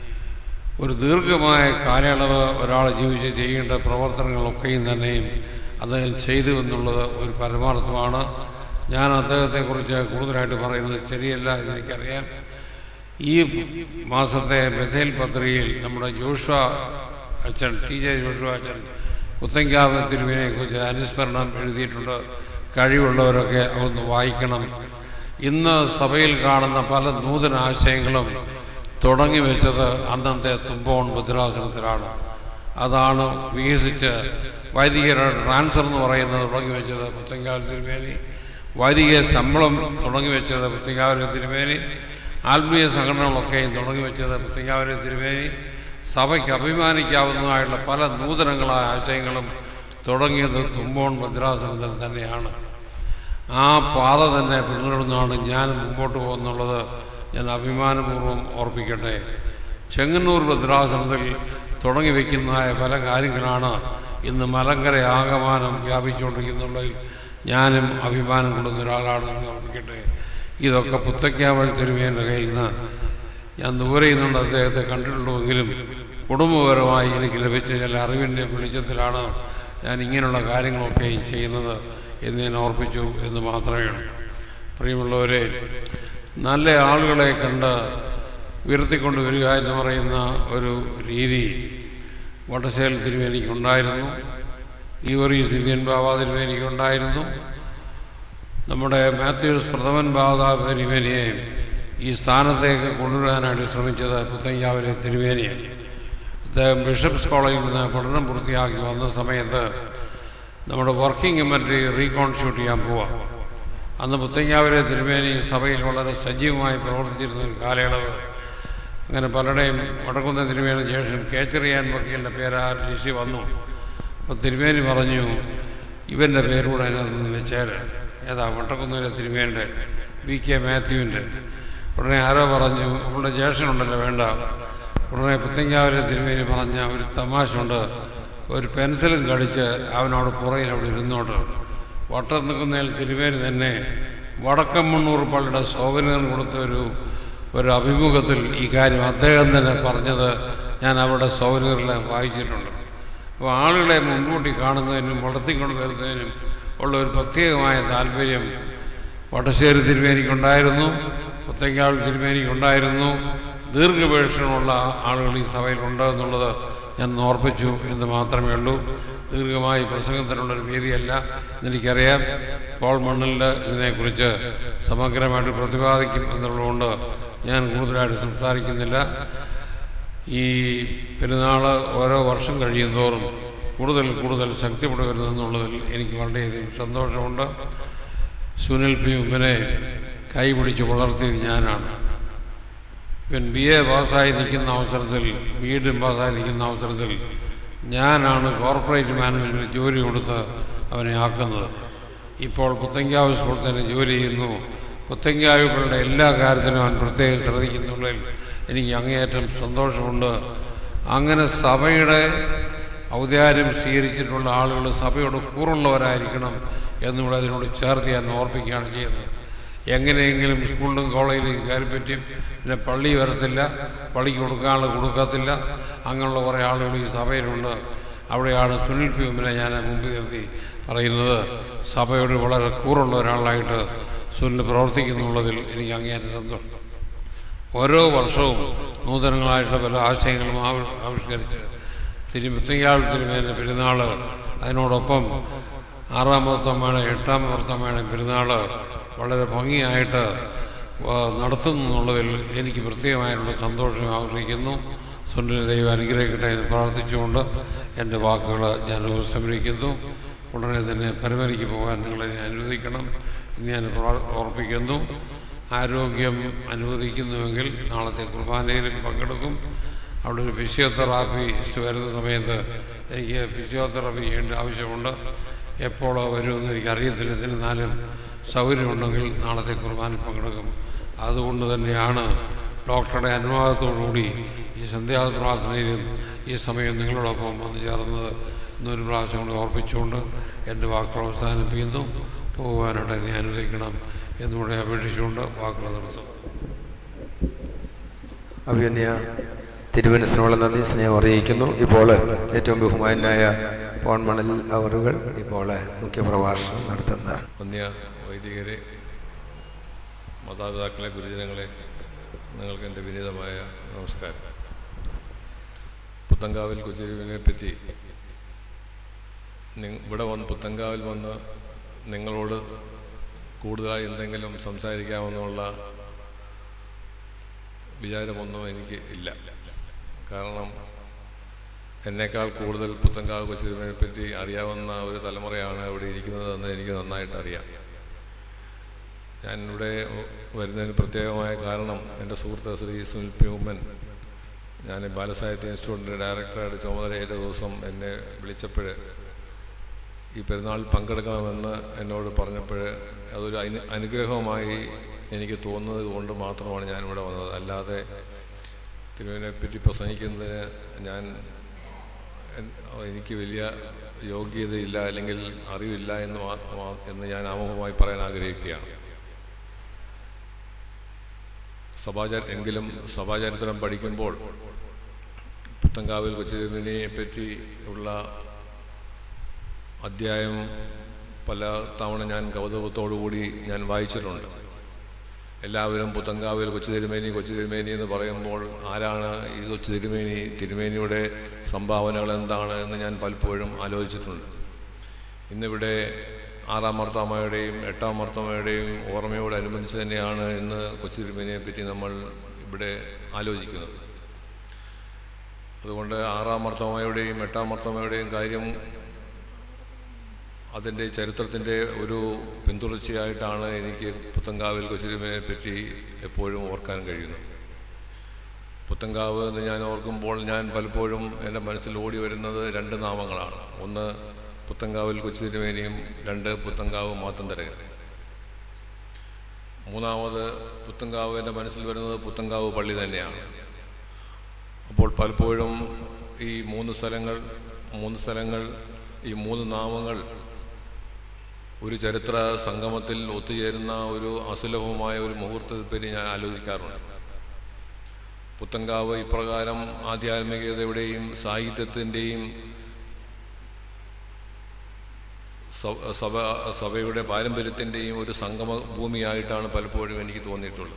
ഒരു ദീർഘമായ കാലയളവ് ഒരാൾ ജീവിച്ച് ചെയ്യേണ്ട പ്രവർത്തനങ്ങളൊക്കെയും തന്നെയും അദ്ദേഹം ചെയ്തു എന്നുള്ളത് ഒരു പരമാർത്ഥമാണ്. ഞാൻ അദ്ദേഹത്തെക്കുറിച്ച് കൂടുതലായിട്ട് പറയുന്നത് ശരിയല്ല എന്നെനിക്കറിയാം. ഈ മാസത്തെ ബഥേൽ പത്രികയിൽ നമ്മുടെ ജോഷുവ അച്ഛൻ ടി ജെ ജോഷുവ അച്ഛൻ പുത്തങ്കാവ് തിരുമേനിയെക്കുറിച്ച് അനുസ്മരണം എഴുതിയിട്ടുണ്ട്. കഴിവുള്ളവരൊക്കെ ഒന്ന് വായിക്കണം. ഇന്ന് സഭയിൽ കാണുന്ന പല നൂതന ആശയങ്ങളും തുടങ്ങി വെച്ചത് അന്നത്തെ തുമ്പോൺ ഭദ്രാസനത്തിലാണ്. അതാണ് വികസിച്ച് വൈദികരുടെ ട്രാൻസ്ഫർ എന്ന് പറയുന്നത് തുടങ്ങി വെച്ചത് പുത്തങ്കാവ് തിരുമേനി. വൈദിക ശമ്പളം തുടങ്ങി വെച്ചത് പുത്തങ്കാവിലെ തിരുമേനി. ആത്മീയ സംഘടനകളൊക്കെയും തുടങ്ങി വെച്ചത് പുത്തങ്കാവിലെ തിരുമേനി. സഭയ്ക്ക് അഭിമാനിക്കാവുന്നതായുള്ള പല നൂതനങ്ങളായ ആശയങ്ങളും തുടങ്ങിയത് തുമ്പോൺ ഭദ്രാസനത്തിൽ തന്നെയാണ്. ആ പാത തന്നെ പിന്തുടർന്നാണ് ഞാൻ മുമ്പോട്ട് പോകുന്നുള്ളത് ഞാൻ അഭിമാനപൂർവ്വം ഓർപ്പിക്കട്ടെ. ചെങ്ങന്നൂർ ഭദ്രാസനത്തിൽ തുടങ്ങി വയ്ക്കുന്നതായ പല കാര്യങ്ങളാണ് ഇന്ന് മലങ്കര ആകമാനം വ്യാപിച്ചുകൊണ്ടിരിക്കുന്നുള്ളതിൽ ഞാനും അഭിമാനം കൊള്ളുന്ന ഒരാളാണെന്ന് ഓർപ്പിക്കട്ടെ. ഇതൊക്കെ പുത്തക്കാവൽ തിരുമേൻ്റെ കയ്യിൽ നിന്ന് ഞാൻ ദൂരെ നിന്നുകൊണ്ട് അദ്ദേഹത്തെ കണ്ടിട്ടുള്ളൂവെങ്കിലും കുടുംബപരമായി എനിക്ക് ലഭിച്ച ചില അറിവിൻ്റെ വെളിച്ചത്തിലാണ് ഞാൻ ഇങ്ങനെയുള്ള കാര്യങ്ങളൊക്കെ ചെയ്യുന്നത് എന്ന് ഞാൻ ഓർപ്പിച്ചു എന്ന് മാത്രമേ ഉള്ളൂ. പ്രിയമുള്ളവരെ, നല്ല ആളുകളെ കണ്ട് ഉയർത്തിക്കൊണ്ട് വരിക എന്ന് പറയുന്ന ഒരു രീതി വട്ടശ്ശേരി തിരുമേനിക്കുണ്ടായിരുന്നു. ഗീവർഗീസ് ഇന്ത്യൻ ബാബ തിരുമേനിക്കുണ്ടായിരുന്നു. നമ്മുടെ മാത്യൂസ് പ്രഥമൻ ബാബ തിരുമേനിയെ ഈ സ്ഥാനത്തേക്ക് കൊണ്ടുവരാനായിട്ട് ശ്രമിച്ചത് പുത്തങ്കാവിലെ തിരുമേനിയാണ്. അദ്ദേഹം ബിഷപ്സ് കോളേജിൽ നിന്ന് പഠനം പൂർത്തിയാക്കി വന്ന സമയത്ത് നമ്മുടെ വർക്കിംഗ് കമ്മിറ്റി റീകോൺസ്റ്റിറ്റ്യൂട്ട് ചെയ്യാൻ പോവാം. അന്ന് പുത്തങ്കാവിലെ തിരുമേനി സഭയിൽ വളരെ സജീവമായി പ്രവർത്തിച്ചിരുന്ന ഒരു കാലയളവ്. അങ്ങനെ പലരുടെയും വടക്കുന്ന തിരുമേനി ജ്യേഷ്ഠൻ കേച്ചറിയാൻ വക്കീലിൻ്റെ പേര് ആ ലിസ്റ്റ് വന്നു. അപ്പോൾ തിരുമേനി പറഞ്ഞു, ഇവൻ്റെ പേരൂടെ അതിനകത്ത് നിന്ന് വെച്ചാൽ ഏതാ വട്ടക്കുന്നിലെ തിരുമേൻ്റെ വി കെ മാത്യുവിൻ്റെ. ഉടനെ ആരോ പറഞ്ഞു, അവളുടെ ജ്യേഷ്ഠനുണ്ടല്ലോ വേണ്ട. ഉടനെ പുത്തങ്കാവിലെ തിരുമേനി പറഞ്ഞ ഒരു തമാശ ഉണ്ട്, ഒരു പെൻസിലും കടിച്ച് അവനോട് പുറയിൽ അവിടെ ഇരുന്നോട്ട്. വട്ടം നിൽക്കുന്നതിൽ തിരുമേനി തന്നെ വടക്കം മണ്ണൂർ പള്ളിയുടെ സൗകര്യം കൊടുത്ത ഒരു ഒരു അഭിമുഖത്തിൽ ഈ കാര്യം അദ്ദേഹം തന്നെ പറഞ്ഞത് ഞാൻ അവരുടെ സൗകര്യങ്ങളിൽ വായിച്ചിട്ടുണ്ട്. അപ്പോൾ ആളുകളെ മുൻകൂട്ടി കാണുന്നതിനും വളർത്തിക്കൊണ്ട് വരുന്നതിനും ഉള്ള ഒരു പ്രത്യേകമായ താല്പര്യം വട്ടശ്ശേരി തിരുമേനിക്കുണ്ടായിരുന്നു, പുത്തങ്കാവിൽ തിരുമേനിക്കുണ്ടായിരുന്നു. ദീർഘവീക്ഷണമുള്ള ആളുകൾ ഈ സഭയിലുണ്ട് എന്നുള്ളത് ഞാൻ ഓർപ്പിച്ചു എന്ന് മാത്രമേ ഉള്ളൂ. ദീർഘമായി പ്രസംഗത്തിനുള്ളൊരു വേദിയല്ല എന്നെനിക്കറിയാം. പോൾ മണ്ണലിൻ്റെ ഇതിനെക്കുറിച്ച് സമഗ്രമായിട്ട് പ്രതിപാദിക്കും എന്നുള്ളതുകൊണ്ട് ഞാൻ കൂടുതലായിട്ട് സംസാരിക്കുന്നില്ല. ഈ പെരുന്നാൾ ഓരോ വർഷം കഴിയുന്തോറും കൂടുതൽ കൂടുതൽ ശക്തിപ്പെട്ട് വരുന്നെന്നുള്ളതിൽ എനിക്ക് വളരെയധികം സന്തോഷമുണ്ട്. സുനിൽ പി ഉമ്മനെ കൈപിടിച്ച് വളർത്തിയത് ഞാനാണ്. ഇവൻ ബി എ പാസ്സായി നിൽക്കുന്ന അവസരത്തിൽ, ബി എഡും പാസ്സായി നിൽക്കുന്ന അവസരത്തിൽ ഞാനാണ് കോർപ്പറേറ്റ് മാനേജ്മെൻറ്റിൽ ജോലി കൊടുത്ത് അവനെ ആക്കുന്നത്. ഇപ്പോൾ പുത്തങ്കാവ് സ്കൂളിൽ തന്നെ ജോലി ചെയ്യുന്നു. പുത്തങ്കാവുകളുടെ എല്ലാ കാര്യത്തിനും അവൻ പ്രത്യേകം ശ്രദ്ധിക്കുന്നുള്ളതിൽ എനിക്ക് അങ്ങേയറ്റം സന്തോഷമുണ്ട്. അങ്ങനെ സഭയുടെ ഔദാര്യം സ്വീകരിച്ചിട്ടുള്ള ആളുകൾ സഭയോട് കൂറുള്ളവരായിരിക്കണം എന്നിവിടെ അതിനോട് ചേർത്ത് ഞാൻ ഓർപ്പിക്കുകയാണ് ചെയ്യുന്നത്. എങ്ങനെയെങ്കിലും സ്കൂളിലും കോളേജിലും കയറിപ്പറ്റും, പിന്നെ പള്ളി വരത്തില്ല, പള്ളിക്ക് കൊടുക്കാനുള്ള കൊടുക്കത്തില്ല, അങ്ങനെയുള്ള കുറേ ആളുകൾ ഈ സഭയിലുണ്ട്. അവിടെയാണ് സുനിൽ പി ഉമ്മിനെ ഞാൻ മുമ്പിൽ നിർത്തി പറയുന്നത്. സഭയോട് വളരെ കൂറുള്ള ഒരാളായിട്ട് സുനിൽ പ്രവർത്തിക്കുന്നുള്ളതിൽ എനിക്ക് അങ്ങേയറ്റം സന്തോഷം. ഓരോ വർഷവും നൂതനങ്ങളായിട്ടുള്ള പല ആശയങ്ങളും ആവിഷ്കരിച്ച് തിരു പുത്തങ്കാവിൽ തിരുമേനിയുടെ പെരുന്നാൾ, അതിനോടൊപ്പം ആറാം വർത്തമ്മയുടെ എട്ടാം വർത്തമ്മയുടെ പെരുന്നാൾ വളരെ ഭംഗിയായിട്ട് നടത്തുന്നു എന്നുള്ളതിൽ എനിക്ക് പ്രത്യേകമായിട്ടുള്ള സന്തോഷം ആഗ്രഹിക്കുന്നു. സുനിൽ ദൈവം അനുഗ്രഹിക്കട്ടെ എന്ന് പ്രാർത്ഥിച്ചുകൊണ്ട് എൻ്റെ വാക്കുകൾ ഞാൻ ഉപസംഹരിക്കുന്നു. ഉടനെ തന്നെ പരമരിക്ക് പോകാൻ നിങ്ങളെ അനുവദിക്കണം എന്ന് ഞാൻ ഓർപ്പിക്കുന്നു. ആരോഗ്യം അനുവദിക്കുന്നുവെങ്കിൽ നാളത്തെ കുർബാനയിലും പങ്കെടുക്കും. അവിടെ ഒരു ഫിസിയോതെറാപ്പിസ്റ്റ് വരുന്ന സമയത്ത് എനിക്ക് ഫിസിയോതെറാപ്പി ചെയ്യേണ്ട ആവശ്യമുണ്ട്. എപ്പോഴോ വരുമെന്ന് എനിക്കറിയത്തില്ല. എന്നിരുന്നാലും സൗകര്യമുണ്ടെങ്കിൽ നാളത്തെ കുർബാനയിൽ പങ്കെടുക്കും. അതുകൊണ്ട് തന്നെയാണ് ഡോക്ടറുടെ അനുവാദത്തോടുകൂടി ഈ സന്ധ്യാപ്രാർത്ഥനയിലും ഈ സമയം നിങ്ങളോടൊപ്പം വന്നു ചേർന്നത് എന്നൊരു പ്രാവശ്യം കൂടി ഓർപ്പിച്ചുകൊണ്ട് എൻ്റെ വാക്കുകൾ അവസാനിപ്പിക്കുന്നു. പോകുവാനായിട്ട് എന്നെ അനുവദിക്കണം എന്നുകൂടെ അപേക്ഷിച്ചുകൊണ്ട് വാക്കുകൾ നടത്തും. അഭിനന്ദ തിരുവനന്തപുരത്തിനുള്ള നന്ദി സ്നേഹം അറിയിക്കുന്നു. ഇപ്പോൾ ഏറ്റവും ബഹുമാനായ പോൺ മണൽ അവറുകൾ ഇപ്പോൾ മുഖ്യപ്രഭാഷണം നടത്തുന്നതാണ്. വന്യ വൈദികരെ, മാതാപിതാക്കളെ, ഗുരുജനങ്ങളെ, നിങ്ങൾക്ക് എൻ്റെ വിനീതമായ നമസ്കാരം. പുത്തങ്കാവിൽ കൊച്ചുരുവിനെ പറ്റി ഇവിടെ വന്ന് പുത്തങ്കാവിൽ വന്ന് നിങ്ങളോട് കൂടുതലായി എന്തെങ്കിലും സംസാരിക്കാമെന്നുള്ള വിചാരമൊന്നും എനിക്ക് ഇല്ല. കാരണം എന്നേക്കാൾ കൂടുതൽ പുത്തങ്കാവ് കൊച്ചുരുവിനെ പറ്റി അറിയാവുന്ന ഒരു തലമുറയാണ് ഇവിടെ ഇരിക്കുന്നതെന്ന് എനിക്ക് നന്നായിട്ട് അറിയാം. ഞാൻ ഇവിടെ വരുന്നതിന് പ്രത്യേകമായ കാരണം എൻ്റെ സുഹൃത്ത് ശ്രീ സുനിൽ പി ഉമ്മൻ, ഞാൻ ബാലസാഹിത്യ ഇൻസ്റ്റിറ്റ്യൂട്ടിൻ്റെ ഡയറക്ടറായിട്ട് ചുമതലയേറ്റ ദിവസം എന്നെ വിളിച്ചപ്പോൾ ഈ പെരുന്നാൾ പങ്കെടുക്കണമെന്ന് എന്നോട് പറഞ്ഞപ്പോൾ അതൊരു അനു അനുഗ്രഹമായി എനിക്ക് തോന്നുന്നത് കൊണ്ട് മാത്രമാണ് ഞാനിവിടെ വന്നത്. അല്ലാതെ തിരുമേനിയെപ്പറ്റി പ്രസംഗിക്കുന്നതിന് ഞാൻ എനിക്ക് വലിയ യോഗ്യതയില്ല അല്ലെങ്കിൽ അറിവില്ല എന്ന് എന്ന് ഞാൻ ആമുഖമായി പറയാൻ ആഗ്രഹിക്കുകയാണ്. സഭാചാര എങ്കിലും സഭാചരിത്രം പഠിക്കുമ്പോൾ പുത്തൻകാവിൽ കൊച്ചുതിരുമേനിയെ പറ്റി ഉള്ള അധ്യായം പല തവണ ഞാൻ കൗതുകത്തോടുകൂടി ഞാൻ വായിച്ചിട്ടുണ്ട്. എല്ലാവരും പുത്തൻകാവിൽ കൊച്ചുതിരുമേനി കൊച്ചുതിരുമേനി എന്ന് പറയുമ്പോൾ ആരാണ് ഈ കൊച്ചുതിരുമേനി, തിരുമേനിയുടെ സംഭാവനകൾ എന്താണ് എന്ന് ഞാൻ പലപ്പോഴും ആലോചിച്ചിട്ടുണ്ട്. ഇന്നിവിടെ ആറാം മാർത്തോമായുടെയും എട്ടാം മാർത്തോമായുടെയും ഓർമ്മയോടനുബന്ധിച്ച് തന്നെയാണ് ഇന്ന് കൊച്ചുതിരുമേനിയെ പറ്റി നമ്മൾ ഇവിടെ ആലോചിക്കുന്നത്. അതുകൊണ്ട് ആറാം മാർത്തോമായുടെയും എട്ടാം മാർത്തോമായുടെയും കാര്യം അതിൻ്റെ ചരിത്രത്തിൻ്റെ ഒരു പിന്തുടർച്ചയായിട്ടാണ് എനിക്ക് പുത്തൻകാവിൽ കൊച്ചുതിരുമേനിയെ പറ്റി എപ്പോഴും ഓർക്കാൻ കഴിയുന്നത്. പുത്തൻകാവ് എന്ന് ഞാൻ ഓർക്കുമ്പോൾ ഞാൻ പലപ്പോഴും എൻ്റെ മനസ്സിൽ ഓടി വരുന്നത് രണ്ട് നാമങ്ങളാണ്. ഒന്ന് പുത്തൻകാവിൽ കൊച്ചുതിരുമേനിയും, രണ്ട് പുത്തൻകാവ് മാത്തന്തരകൻ. മൂന്നാമത് പുത്തൻകാവ് എൻ്റെ മനസ്സിൽ വരുന്നത് പുത്തൻകാവ് പള്ളി തന്നെയാണ്. അപ്പോൾ പലപ്പോഴും ഈ മൂന്ന് സ്ഥലങ്ങൾ മൂന്ന് സ്ഥലങ്ങൾ ഈ മൂന്ന് നാമങ്ങൾ ഒരു ചരിത്ര സംഗമത്തിൽ ഒത്തുചേരുന്ന ഒരു അസുലഭമായ ഒരു മുഹൂർത്തത്തെപ്പറ്റി ഞാൻ ആലോചിക്കാറുണ്ട്. പുത്തൻകാവ് ഇപ്രകാരം ആധ്യാത്മികതയുടെയും സാഹിത്യത്തിൻ്റെയും സഭ സഭയുടെ പാരമ്പര്യത്തിൻ്റെയും ഒരു സംഗമ ഭൂമിയായിട്ടാണ് പലപ്പോഴും എനിക്ക് തോന്നിയിട്ടുള്ളത്.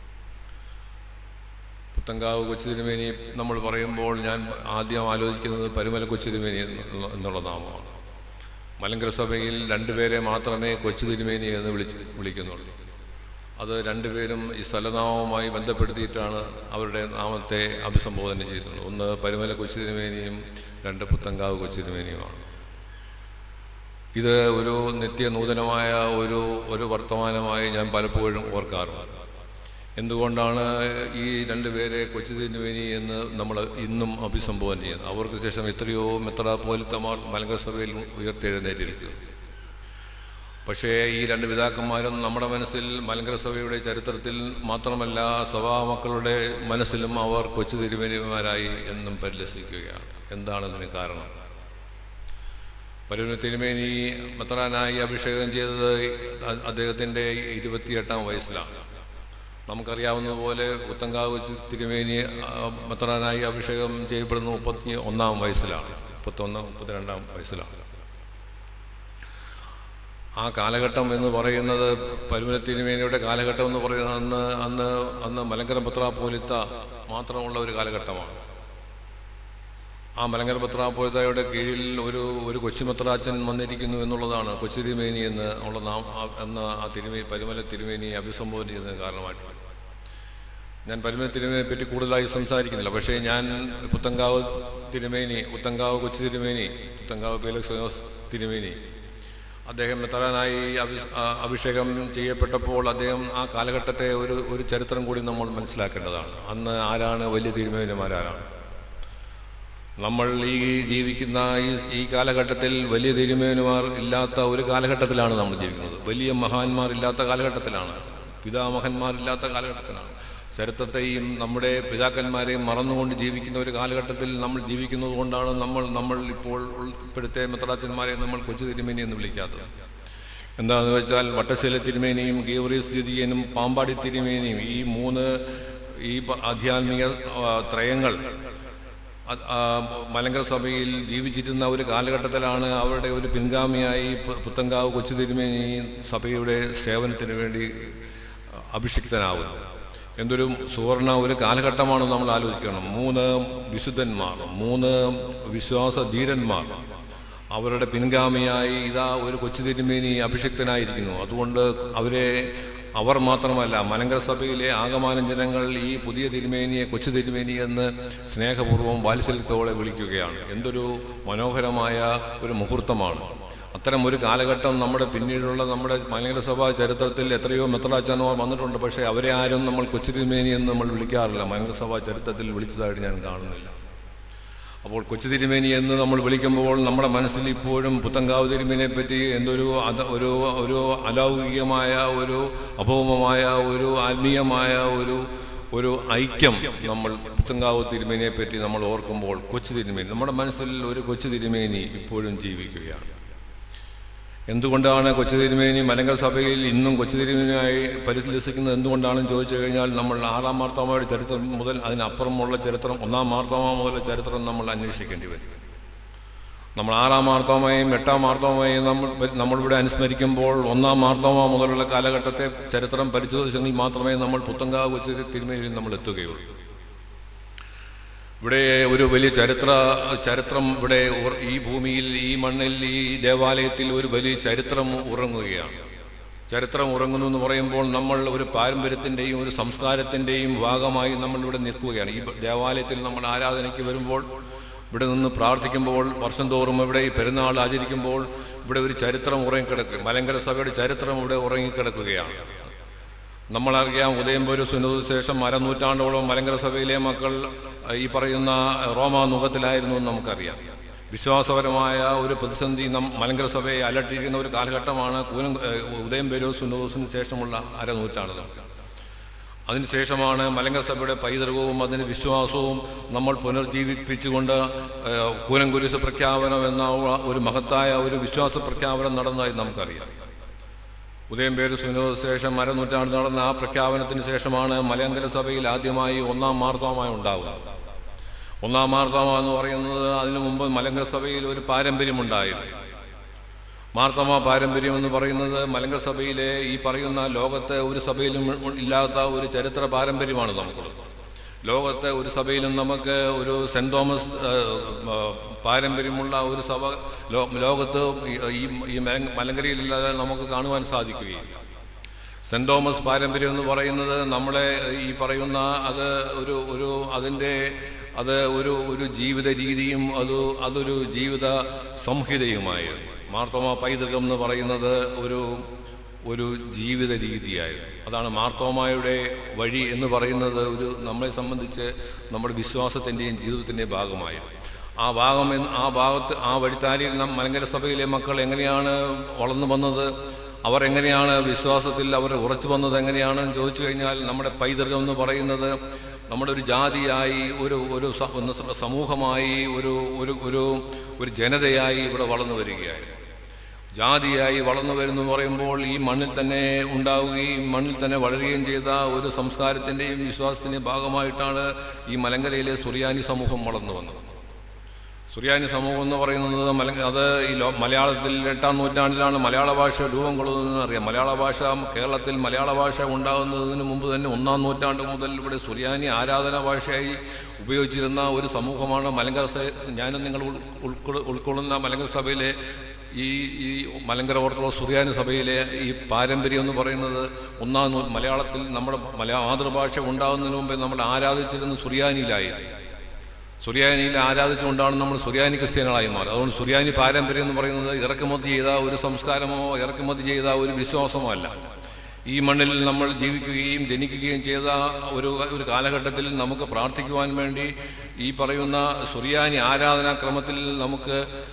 പുത്തൻകാവ് കൊച്ചുതിരുമേനി നമ്മൾ പറയുമ്പോൾ ഞാൻ ആദ്യം ആലോചിക്കുന്നത് പരുമല കൊച്ചുതിരുമേനി എന്നുള്ള നാമമാണ്. മലങ്കര സഭയിൽ രണ്ടുപേരെ മാത്രമേ കൊച്ചുതിരുമേനി എന്ന് വിളിച്ച് വിളിക്കുന്നുള്ളൂ. അത് രണ്ടുപേരും ഈ സ്ഥലനാമവുമായി ബന്ധപ്പെടുത്തിയിട്ടാണ് അവരുടെ നാമത്തെ അഭിസംബോധന ചെയ്യുന്നത്. ഒന്ന് പരുമല കൊച്ചുതിരുമേനിയും രണ്ട് പുത്തൻകാവ് കൊച്ചുതിരുമേനിയുമാണ്. ഇത് ഒരു നിത്യനൂതനമായ ഒരു ഒരു വർത്തമാനമായി ഞാൻ പലപ്പോഴും ഓർക്കാറുണ്ട്. എന്തുകൊണ്ടാണ് ഈ രണ്ടുപേരെ കൊച്ചുതിരുമേനി എന്ന് നമ്മൾ ഇന്നും അഭിസംബോധന ചെയ്യുന്നത്? അവർക്ക് ശേഷം എത്രയോ മെത്രാപ്പോലീത്തമാർ മലങ്കര സഭയിൽ ഉയർത്തെഴുന്നേറ്റിരിക്കുന്നു. പക്ഷേ ഈ രണ്ട് പിതാക്കന്മാരും നമ്മുടെ മനസ്സിൽ മലങ്കര സഭയുടെ ചരിത്രത്തിൽ മാത്രമല്ല സഭാമക്കളുടെ മനസ്സിലും അവർ കൊച്ചുതിരുമേനിമാരായി എന്നും പരിലസിക്കുകയാണ്. എന്താണെന്നതിന് കാരണം? പരുമല തിരുമേനി മെത്രാനായി അഭിഷേകം ചെയ്തത് അദ്ദേഹത്തിൻ്റെ ഇരുപത്തിയെട്ടാം വയസ്സിലാണ്. നമുക്കറിയാവുന്നതുപോലെ പുത്തൻകാവ് തിരുമേനി മെത്രാനായി അഭിഷേകം ചെയ്യപ്പെടുന്ന മുപ്പത്തി ഒന്നാം വയസ്സിലാണ്, മുപ്പത്തൊന്ന് മുപ്പത്തിരണ്ടാം വയസ്സിലാണ്. ആ കാലഘട്ടം എന്ന് പറയുന്നത് പരുമല തിരുമേനിയുടെ കാലഘട്ടം എന്ന് പറയുന്നത് അന്ന് അന്ന് അന്ന് മലങ്കര മെത്രാപ്പോലീത്ത മാത്രമുള്ള ഒരു കാലഘട്ടമാണ്. ആ മലങ്കര മെത്രാപ്പോലീത്തയുടെ കീഴിൽ ഒരു ഒരു കൊച്ചു മെത്രാച്ചൻ വന്നിരിക്കുന്നു എന്നുള്ളതാണ് കൊച്ചുതിരുമേനി എന്ന് ഉള്ള നാം എന്ന ആ തിരുമേനി പരുമല തിരുമേനിയെ അഭിസംബോധന ചെയ്യുന്നതിന് കാരണമായിട്ടുണ്ട്. ഞാൻ പരുമല തിരുമേനിയെ പറ്റി കൂടുതലായി സംസാരിക്കുന്നില്ല. പക്ഷേ ഞാൻ പുത്തൻകാവ് തിരുമേനി പുത്തൻകാവ് കൊച്ചു തിരുമേനി പുത്തൻകാവ് പേലക്സ് തിരുമേനി അദ്ദേഹം മെത്രാനായി അഭി അഭിഷേകം ചെയ്യപ്പെട്ടപ്പോൾ അദ്ദേഹം ആ കാലഘട്ടത്തെ ഒരു ഒരു ചരിത്രം കൂടി നമ്മൾ മനസ്സിലാക്കേണ്ടതാണ്. അന്ന് ആരാണ് വലിയ തിരുമേനിമാരാരാണ്? നമ്മൾ ഈ ജീവിക്കുന്ന ഈ ഈ കാലഘട്ടത്തിൽ വലിയ തിരുമേനിമാർ ഇല്ലാത്ത ഒരു കാലഘട്ടത്തിലാണ് നമ്മൾ ജീവിക്കുന്നത്. വലിയ മഹാന്മാർ ഇല്ലാത്ത കാലഘട്ടത്തിലാണ്, പിതാമഹന്മാരില്ലാത്ത കാലഘട്ടത്തിലാണ്. ചരിത്രത്തെയും നമ്മുടെ പിതാക്കന്മാരെയും മറന്നുകൊണ്ട് ജീവിക്കുന്ന ഒരു കാലഘട്ടത്തിൽ നമ്മൾ ജീവിക്കുന്നത് കൊണ്ടാണ് നമ്മൾ നമ്മൾ ഇപ്പോൾ ഉൾപ്പെടുത്തിയ മെത്രാച്ചന്മാരെ നമ്മൾ കൊച്ചു തിരുമേനി എന്ന് വിളിക്കാത്തത്. എന്താണെന്ന് വെച്ചാൽ വട്ടശ്ശേല തിരുമേനിയും ഗീവർഗീസ് ദിദിയനും പാമ്പാടി തിരുമേനിയും ഈ മൂന്ന് ഈ ആധ്യാത്മിക ത്രയങ്ങൾ മലങ്കര സഭയിൽ ജീവിച്ചിരുന്ന ഒരു കാലഘട്ടത്തിലാണ് അവരുടെ ഒരു പിൻഗാമിയായി പുത്തൻകാവ് കൊച്ചു തിരുമേനി സഭയുടെ സേവനത്തിന് വേണ്ടി അഭിഷിക്തനാവുന്നത്. എന്തൊരു സുവർണ ഒരു കാലഘട്ടമാണ് നമ്മൾ ആലോചിക്കണം. മൂന്ന് വിശുദ്ധന്മാർ, മൂന്ന് വിശ്വാസ ധീരന്മാർ, അവരുടെ പിൻഗാമിയായി ഇതാ ഒരു കൊച്ചു തിരുമേനി അഭിഷിക്തനായിരിക്കുന്നു. അതുകൊണ്ട് അവരെ അവർ മാത്രമല്ല മലങ്കര സഭയിലെ ആകമാനം ജനങ്ങൾ ഈ പുതിയ തിരുമേനിയെ കൊച്ചു തിരുമേനി എന്ന് സ്നേഹപൂർവ്വം വാത്സല്യത്തോടെ വിളിക്കുകയാണ്. എന്തൊരു മനോഹരമായ ഒരു മുഹൂർത്തമാണ്. അത്തരം ഒരു കാലഘട്ടം നമ്മുടെ പിന്നീടുള്ള നമ്മുടെ മലങ്കര സഭാ ചരിത്രത്തിൽ എത്രയോ മെത്രാച്ചന്മാർ വന്നിട്ടുണ്ട്. പക്ഷേ അവരെ ആരും നമ്മൾ കൊച്ചു തിരുമേനി എന്ന് നമ്മൾ വിളിക്കാറില്ല. മലങ്കര സഭാ ചരിത്രത്തിൽ വിളിച്ചതായിട്ട് ഞാൻ കാണുന്നില്ല. അപ്പോൾ കൊച്ചു തിരുമേനി എന്ന് നമ്മൾ വിളിക്കുമ്പോൾ നമ്മുടെ മനസ്സിൽ ഇപ്പോഴും പുത്തങ്കാവ് തിരുമേനിയെ പറ്റി എന്തൊരു അത് ഒരു ഒരു അലൗകികമായ ഒരു അഭൗമമായ ഒരു ആത്മീയമായ ഒരു ഒരു ഐക്യം നമ്മൾ പുത്തങ്കാവ് തിരുമേനിയെ പറ്റി നമ്മൾ ഓർക്കുമ്പോൾ കൊച്ചു തിരുമേനി നമ്മുടെ മനസ്സിൽ ഒരു കൊച്ചു തിരുമേനി ഇപ്പോഴും ജീവിക്കുകയാണ്. എന്തുകൊണ്ടാണ് കൊച്ചു തിരുമേനി മലങ്കര സഭയിൽ ഇന്നും കൊച്ചു തിരുമേനിയായി പരിലസിക്കുന്നത് എന്തുകൊണ്ടാണെന്ന് ചോദിച്ചു കഴിഞ്ഞാൽ നമ്മൾ ആറാം മാർത്തോമയുടെ ചരിത്രം മുതൽ അതിനപ്പുറമുള്ള ചരിത്രം ഒന്നാം മാർത്തോമ മുതലുള്ള ചരിത്രം നമ്മൾ അന്വേഷിക്കേണ്ടി വരും. നമ്മൾ ആറാം മാർത്തോമയും എട്ടാം മാർത്തോമയും നമ്മൾ നമ്മളിവിടെ അനുസ്മരിക്കുമ്പോൾ ഒന്നാം മാർത്തോമ മുതലുള്ള കാലഘട്ടത്തെ ചരിത്രം പരിശോധിച്ചെങ്കിൽ മാത്രമേ നമ്മൾ പുത്തങ്കാവ് കൊച്ചു തിരുമേനിയിൽ നമ്മൾ എത്തുകയുള്ളൂ. ഇവിടെ ഒരു വലിയ ചരിത്ര ചരിത്രം ഇവിടെ ഈ ഭൂമിയിൽ ഈ മണ്ണിൽ ഈ ദേവാലയത്തിൽ ഒരു വലിയ ചരിത്രം ഉറങ്ങുകയാണ്. ചരിത്രം ഉറങ്ങുന്നു എന്ന് പറയുമ്പോൾ നമ്മൾ ഒരു പാരമ്പര്യത്തിൻ്റെയും ഒരു സംസ്കാരത്തിൻ്റെയും ഭാഗമായി നമ്മളിവിടെ നിൽക്കുകയാണ്. ഈ ദേവാലയത്തിൽ നമ്മൾ ആരാധനയ്ക്ക് വരുമ്പോൾ ഇവിടെ നിന്ന് പ്രാർത്ഥിക്കുമ്പോൾ വർഷം തോറും ഇവിടെ ഈ പെരുന്നാൾ ആചരിക്കുമ്പോൾ ഇവിടെ ഒരു ചരിത്രം ഉറങ്ങിക്കിടക്കും. മലങ്കര സഭയുടെ ചരിത്രം ഇവിടെ ഉറങ്ങിക്കിടക്കുകയാണ്. നമ്മളറിയാം ഉദയംപേരൂർ സുന്നതിന് ശേഷം അരനൂറ്റാണ്ടോളം മലങ്കര സഭയിലെ മക്കൾ ഈ പറയുന്ന റോമാ നുഖത്തിലായിരുന്നു എന്ന് നമുക്കറിയാം. വിശ്വാസപരമായ ഒരു പ്രതിസന്ധി നം മലങ്കര സഭയെ അലട്ടിയിരിക്കുന്ന ഒരു കാലഘട്ടമാണ് കൂനം ഉദയംപേരൂർ സുന്നതിന് ശേഷമുള്ള അരനൂറ്റാണ്ട്. അതിനുശേഷമാണ് മലങ്കര സഭയുടെ പൈതൃകവും അതിൻ്റെ വിശ്വാസവും നമ്മൾ പുനർജീവിപ്പിച്ചുകൊണ്ട് കൂനംകുരിശ് പ്രഖ്യാപനം എന്ന ഒരു മഹത്തായ ഒരു വിശ്വാസ പ്രഖ്യാപനം നടന്നതായി നമുക്കറിയാം. ഉദയംപേരൂർ സുന്നതിന് ശേഷം അരനൂറ്റാണ്ട് നടന്ന ആ പ്രഖ്യാപനത്തിന് ശേഷമാണ് മലങ്കര സഭയിൽ ആദ്യമായി ഒന്നാം മാർത്തോമ ഉണ്ടാവുക. ഒന്നാം മാർത്തോമ എന്ന് പറയുന്നത് അതിനു മുമ്പ് മലങ്കര സഭയിൽ ഒരു പാരമ്പര്യമുണ്ടായിരുന്നു. മാർത്തോമ പാരമ്പര്യം എന്ന് പറയുന്നത് മലങ്കര സഭയിലെ ഈ പറയുന്ന ലോകത്തെ ഒരു സഭയിലും ഇല്ലാത്ത ഒരു ചരിത്ര പാരമ്പര്യമാണ് നമുക്കുള്ളത്. ലോകത്തെ ഒരു സഭയിലും നമുക്ക് ഒരു സെൻറ് തോമസ് പാരമ്പര്യമുള്ള ഒരു സഭ ലോകത്ത് ഈ ഈ മലങ്കരയിലില്ലാതെ നമുക്ക് കാണുവാൻ സാധിക്കുകയില്ല. സെൻറ് തോമസ് പാരമ്പര്യം എന്ന് പറയുന്നത് നമ്മളെ ഈ പറയുന്ന അത് ഒരു ഒരു അതിൻ്റെ അത് ഒരു ഒരു ജീവിത രീതിയും അത് അതൊരു ജീവിത സംഹിതയുമായിരുന്നു. മാർത്തോമ പൈതൃകം എന്ന് പറയുന്നത് ഒരു ഒരു ജീവിത രീതിയായിരുന്നു. അതാണ് മാർത്തോമായുടെ വഴി എന്ന് പറയുന്നത്. ഒരു നമ്മളെ സംബന്ധിച്ച് നമ്മുടെ വിശ്വാസത്തിൻ്റെയും ജീവിതത്തിൻ്റെയും ഭാഗമായിരുന്നു. ആ ഭാഗം ആ ഭാഗത്ത് ആ വഴിത്താരിയിൽ നാം മലങ്കര സഭയിലെ മക്കൾ എങ്ങനെയാണ് വളർന്നു വന്നത്, അവർ എങ്ങനെയാണ് വിശ്വാസത്തിൽ അവർ ഉറച്ചു വന്നത് എങ്ങനെയാണെന്ന് ചോദിച്ചു കഴിഞ്ഞാൽ നമ്മുടെ പൈതൃകം എന്ന് പറയുന്നത് നമ്മുടെ ഒരു ജാതിയായി ഒരു ഒരു സമൂഹമായി ഒരു ഒരു ഒരു ഒരു ജനതയായി ഇവിടെ വളർന്നു വരികയായിരുന്നു. ജാതിയായി വളർന്നു വരുന്നു പറയുമ്പോൾ ഈ മണ്ണിൽ തന്നെ ഉണ്ടാവുകയും മണ്ണിൽ തന്നെ വളരുകയും ചെയ്ത ഒരു സംസ്കാരത്തിൻ്റെയും വിശ്വാസത്തിൻ്റെയും ഭാഗമായിട്ടാണ് ഈ മലങ്കരയിലെ സുറിയാനി സമൂഹം വളർന്നു വന്നത്. സുറിയാനി സമൂഹം എന്ന് പറയുന്നത് മല അത് ഈ ലോ മലയാളത്തിൽ എട്ടാം നൂറ്റാണ്ടിലാണ് മലയാള ഭാഷ രൂപം കൊള്ളുന്നതെന്ന് അറിയാം. മലയാള ഭാഷ കേരളത്തിൽ മലയാള ഭാഷ ഉണ്ടാകുന്നതിന് മുമ്പ് തന്നെ ഒന്നാം നൂറ്റാണ്ട് മുതൽ ഇവിടെ സുറിയാനി ആരാധനാ ഭാഷയായി ഉപയോഗിച്ചിരുന്ന ഒരു സമൂഹമാണ് മലങ്കര സഭ. ഞാനും നിങ്ങൾ ഉൾക്കൊ ഉൾക്കൊള്ളുന്ന മലങ്കര സഭയിലെ ഈ ഈ മലങ്കര ഓർത്തഡോക്സ് സുറിയാനി സഭയിലെ ഈ പാരമ്പര്യം എന്ന് പറയുന്നത് ഒന്നാം നൂ മലയാളത്തിൽ നമ്മുടെ മലയാള മാതൃഭാഷ ഉണ്ടാകുന്നതിന് മുമ്പേ നമ്മൾ ആരാധിച്ചിരുന്ന സുറിയാനിയിലായിരുന്നു. സുറിയാനിയിൽ ആരാധിച്ചുകൊണ്ടാണ് നമ്മൾ സുറിയാനി ക്രിസ്ത്യാനികളായി മാറുക. അതുകൊണ്ട് സുറിയാനി പാരമ്പര്യം എന്ന് പറയുന്നത് ഇറക്കുമതി ചെയ്ത ഒരു സംസ്കാരമോ ഇറക്കുമതി ചെയ്ത ഒരു വിശ്വാസമോ അല്ല. ഈ മണ്ണിൽ നമ്മൾ ജീവിക്കുകയും ജനിക്കുകയും ചെയ്ത ഒരു ഒരു കാലഘട്ടത്തിൽ നമുക്ക് പ്രാർത്ഥിക്കുവാൻ വേണ്ടി ഈ പറയുന്ന സുറിയാനി ആരാധനാക്രമത്തിൽ നമുക്ക്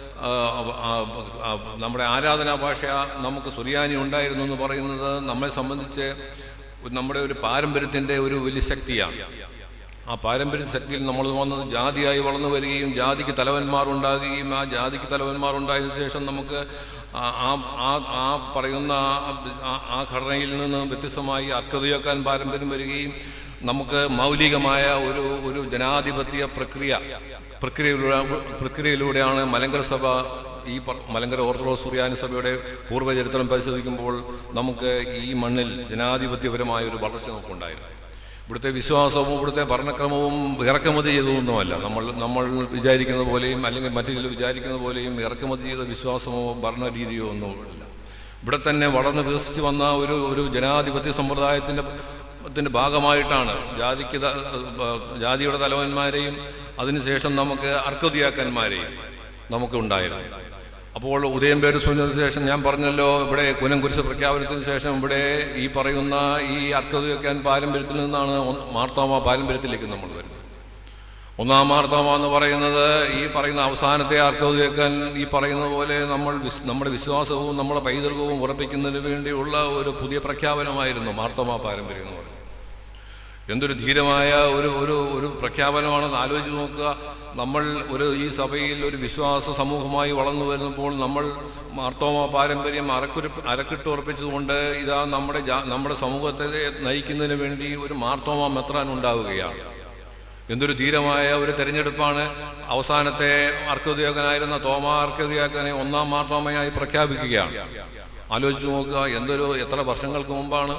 നമ്മുടെ ആരാധനാ ഭാഷ നമുക്ക് സുറിയാനി ഉണ്ടായിരുന്നു എന്ന് പറയുന്നത് നമ്മളെ സംബന്ധിച്ച് നമ്മുടെ ഒരു പാരമ്പര്യത്തിൻ്റെ ഒരു വലിയ ശക്തിയാണ്. ആ പാരമ്പര്യ ശക്തിയിൽ നമ്മൾ വന്നത് ജാതിയായി വളർന്നു വരികയും ജാതിക്ക് തലവന്മാർ ഉണ്ടാകുകയും ആ ജാതിക്ക് തലവന്മാർ ഉണ്ടായതിനു ശേഷം നമുക്ക് ആ ആ ആ പറയുന്ന ആ ഘടനയിൽ നിന്ന് വ്യത്യസ്തമായി അർക്കതയാക്കാൻ പാരമ്പര്യം വരികയും നമുക്ക് മൗലികമായ ഒരു ഒരു ജനാധിപത്യ പ്രക്രിയ പ്രക്രിയയിലൂടെ പ്രക്രിയയിലൂടെയാണ് മലങ്കര സഭ ഈ മലങ്കര ഓർത്തഡോക്സ് സുറിയാനി സഭയുടെ പൂർവ്വചരിത്രം പരിശോധിക്കുമ്പോൾ നമുക്ക് ഈ മണ്ണിൽ ജനാധിപത്യപരമായ ഒരു വളർച്ച നമുക്കുണ്ടായിരുന്നു. ഇവിടുത്തെ വിശ്വാസവും ഇവിടുത്തെ ഭരണക്രമവും ഇറക്കുമതി ചെയ്തതൊന്നുമല്ല. നമ്മൾ നമ്മൾ വിചാരിക്കുന്ന പോലെയും അല്ലെങ്കിൽ മറ്റു ചിലർ വിചാരിക്കുന്ന പോലെയും ഇറക്കുമതി ചെയ്ത വിശ്വാസമോ ഭരണരീതിയോ ഒന്നുമില്ല. ഇവിടെ തന്നെ വളർന്ന് വികസിച്ച് വന്ന ഒരു ഒരു ജനാധിപത്യ സമ്പ്രദായത്തിൻ്റെ ത്തിൻ്റെ ഭാഗമായിട്ടാണ് ജാതിക്ക് ജാതിയുടെ തലവന്മാരെയും അതിനുശേഷം നമുക്ക് അർക്കതിയാക്കന്മാരെയും നമുക്ക് ഉണ്ടായിരുന്നു. അപ്പോൾ ഉദയംപേരൂർ സുന്നതിന് ശേഷം ഞാൻ പറഞ്ഞല്ലോ, ഇവിടെ കൂനംകുരിശ് പ്രഖ്യാപനത്തിന് ശേഷം ഇവിടെ ഈ പറയുന്ന ഈ അർക്കതിയാക്കാൻ പാരമ്പര്യത്തിൽ നിന്നാണ് മാർത്തോമ പാരമ്പര്യത്തിലേക്ക് നമ്മൾ വരുന്നത്. ഒന്നാം മാർത്തോമ എന്ന് പറയുന്നത് ഈ പറയുന്ന അവസാനത്തെ ആർക്കോദിയക്കൻ ഈ പറയുന്ന പോലെ നമ്മൾ നമ്മുടെ വിശ്വാസവും നമ്മുടെ പൈതൃകവും ഉറപ്പിക്കുന്നതിന് വേണ്ടിയുള്ള ഒരു പുതിയ പ്രഖ്യാപനമായിരുന്നു മാർത്തോമ പാരമ്പര്യം എന്ന് പറയുന്നത്. എന്തൊരു ധീരമായ ഒരു ഒരു ഒരു പ്രഖ്യാപനമാണെന്ന് ആലോചിച്ച് നോക്കുക. നമ്മൾ ഒരു ഈ സഭയിൽ ഒരു വിശ്വാസ സമൂഹമായി വളർന്നു വരുന്നപ്പോൾ നമ്മൾ മാർത്തോമ പാരമ്പര്യം അരക്കുരു അരക്കിട്ട് ഉറപ്പിച്ചുകൊണ്ട് ഇതാ നമ്മുടെ നമ്മുടെ സമൂഹത്തെ നയിക്കുന്നതിന് വേണ്ടി ഒരു മാർത്തോമ മെത്രാൻ ഉണ്ടാവുകയാണ്. എന്തൊരു ധീരമായ ഒരു തെരഞ്ഞെടുപ്പാണ്. അവസാനത്തെ അർക്കോദിയാക്കനായിരുന്ന തോമാ അർക്കോദിയാക്കനെ ഒന്നാം മാർത്തോമയായി പ്രഖ്യാപിക്കുകയാണ്. ആലോചിച്ച് നോക്കുക, എന്തൊരു എത്ര വർഷങ്ങൾക്ക് മുമ്പാണ്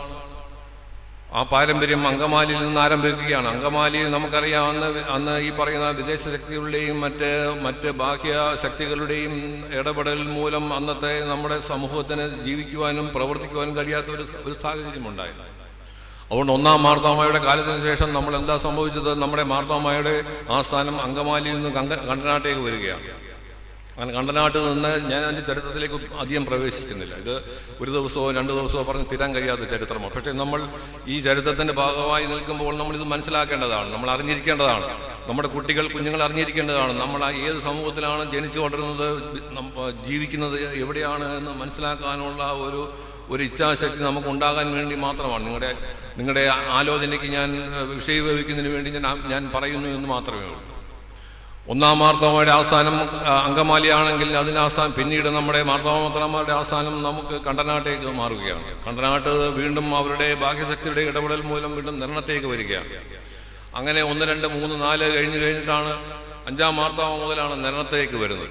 ആ പാരമ്പര്യം അങ്കമാലിയിൽ നിന്ന് ആരംഭിക്കുകയാണ്. അങ്കമാലിയിൽ നമുക്കറിയാവുന്ന അന്ന് ഈ പറയുന്ന വിദേശ ശക്തികളുടെയും മറ്റ് മറ്റ് ബാഹ്യ ശക്തികളുടെയും ഇടപെടൽ മൂലം അന്നത്തെ നമ്മുടെ സമൂഹത്തിന് ജീവിക്കുവാനും പ്രവർത്തിക്കുവാനും കഴിയാത്ത ഒരു ഒരു സാഹചര്യമുണ്ടായിരുന്നു. അതുകൊണ്ട് ഒന്നാം മാർത്തോമയുടെ കാലത്തിന് ശേഷം നമ്മൾ എന്താ സംഭവിച്ചത്? നമ്മുടെ മാർത്തോമയുടെ ആസ്ഥാനം അങ്കമാലിയിൽ നിന്ന് കണ്ടനാട്ടേക്ക് വരികയാണ്. അങ്ങനെ കണ്ടനാട്ടിൽ നിന്ന് ഞാൻ അതിൻ്റെ ചരിത്രത്തിലേക്ക് അധികം പ്രവേശിക്കുന്നില്ല. ഇത് ഒരു ദിവസമോ രണ്ട് ദിവസമോ പറഞ്ഞ് തീരാൻ കഴിയാത്ത ചരിത്രമാണ്. പക്ഷേ നമ്മൾ ഈ ചരിത്രത്തിൻ്റെ ഭാഗമായി നിൽക്കുമ്പോൾ നമ്മളിത് മനസ്സിലാക്കേണ്ടതാണ്, നമ്മൾ അറിഞ്ഞിരിക്കേണ്ടതാണ്. നമ്മുടെ കുട്ടികൾ കുഞ്ഞുങ്ങൾ അറിഞ്ഞിരിക്കേണ്ടതാണ്. നമ്മൾ ഏത് സമൂഹത്തിലാണ് ജനിച്ചു വളരുന്നത്, ജീവിക്കുന്നത് എവിടെയാണ് എന്ന് മനസ്സിലാക്കാനുള്ള ഒരു ഒരു ഇച്ഛാശക്തി നമുക്ക് ഉണ്ടാകാൻ വേണ്ടി മാത്രമാണ്. നിങ്ങളുടെ നിങ്ങളുടെ ആലോചനയ്ക്ക് ഞാൻ വിഷയീഭവിക്കുന്നതിന് വേണ്ടി ഞാൻ ഞാൻ പറയുന്നു എന്ന് മാത്രമേ ഉള്ളൂ. ഒന്നാം മാർത്തോമയുടെ ആസ്ഥാനം അങ്കമാലിയാണെങ്കിൽ അതിൻ്റെ ആസ്ഥാനം പിന്നീട് നമ്മുടെ മാർത്തോമ മെത്രാന്മാരുടെ ആസ്ഥാനം നമുക്ക് കണ്ടനാട്ടേക്ക് മാറുകയാണ്. കണ്ടനാട്ട് വീണ്ടും അവരുടെ ബാഹ്യശക്തിയുടെ ഇടപെടൽ മൂലം വീണ്ടും നിർണത്തേക്ക് വരികയാണ്. അങ്ങനെ ഒന്ന് രണ്ട് മൂന്ന് നാല് കഴിഞ്ഞ് കഴിഞ്ഞിട്ടാണ് അഞ്ചാം മാർത്തോമ മുതലാണ് നിർണത്തേക്ക് വരുന്നത്.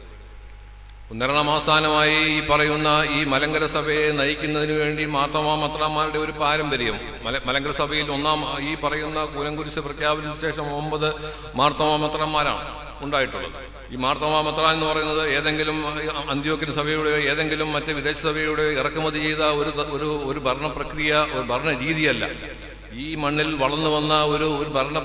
നിർണമാസ്ഥാനമായി ഈ പറയുന്ന ഈ മലങ്കര സഭയെ നയിക്കുന്നതിന് വേണ്ടി മാർത്തോമ മെത്രാന്മാരുടെ ഒരു പാരമ്പര്യം മല മലങ്കര സഭയിൽ ഒന്നാം ഈ പറയുന്ന കൂലംകുരിശ് പ്രഖ്യാപനത്തിന് ശേഷം ഒമ്പത് മാർത്തോമ മെത്രാന്മാരാണ് ഉണ്ടായിട്ടുള്ളത്. ഈ മാർത്തോമ മെത്രാൻ എന്ന് പറയുന്നത് ഏതെങ്കിലും അന്ത്യോക്യൻ സഭയുടെയോ ഏതെങ്കിലും മറ്റ് വിദേശ സഭയുടെയോ ഇറക്കുമതി ചെയ്ത ഒരു ഒരു ഒരു ഭരണ പ്രക്രിയ, ഒരു ഭരണ രീതിയല്ല. ഈ മണ്ണിൽ വളർന്നു വന്ന ഒരു ഒരു ഭരണ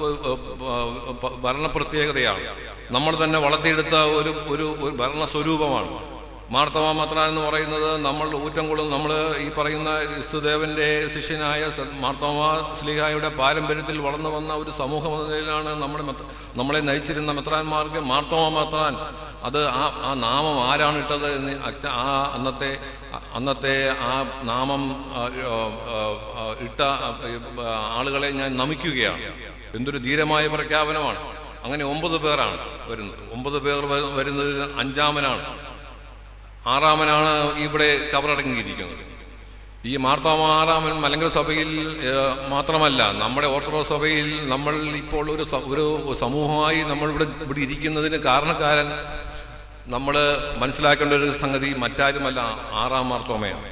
ഭരണ പ്രത്യേകതയാണ്. നമ്മൾ തന്നെ വളർത്തിയെടുത്ത ഒരു ഒരു ഒരു ഭരണസ്വരൂപമാണ് മാർത്തോമ മെത്രാൻ എന്ന് പറയുന്നത്. നമ്മൾ ഊറ്റംകുളം നമ്മൾ ഈ പറയുന്ന ക്രിസ്തുദേവന്റെ ശിഷ്യനായ മാർത്തോമ ശ്ലീഹായുടെ പാരമ്പര്യത്തിൽ വളർന്നു വന്ന ഒരു സമൂഹം എന്ന നിലയിലാണ് നമ്മുടെ നമ്മളെ നയിച്ചിരുന്ന മെത്രാന്മാർക്ക് മാർത്തോമ മെത്രാൻ അത് ആ ആ നാമം ആരാണ് ഇട്ടത് എന്ന് ആ അന്നത്തെ അന്നത്തെ ആ നാമം ഇട്ട ആളുകളെ ഞാൻ നമിക്കുകയാണ്. എന്തൊരു ധീരമായ പ്രഖ്യാപനമാണ്. അങ്ങനെ ഒമ്പത് പേരാണ് വരുന്നത്. ഒമ്പത് പേർ വരുന്നത് അഞ്ചാമനാണ്, ആറാമനാണ് ഇവിടെ കബറടങ്ങിയിരിക്കുന്നത്. ഈ മാർത്തോമ ആറാമൻ മലങ്കര സഭയിൽ മാത്രമല്ല, നമ്മുടെ ഓർത്തഡോക്സ് സഭയിൽ നമ്മൾ ഇപ്പോൾ ഒരു ഒരു സമൂഹമായി നമ്മൾ ഇവിടെ ഇവിടെ ഇരിക്കുന്നതിന് കാരണക്കാരൻ നമ്മൾ മനസ്സിലാക്കേണ്ട ഒരു സംഗതി മറ്റാരുമല്ല, ആറാം മാർത്തോമയാണ്.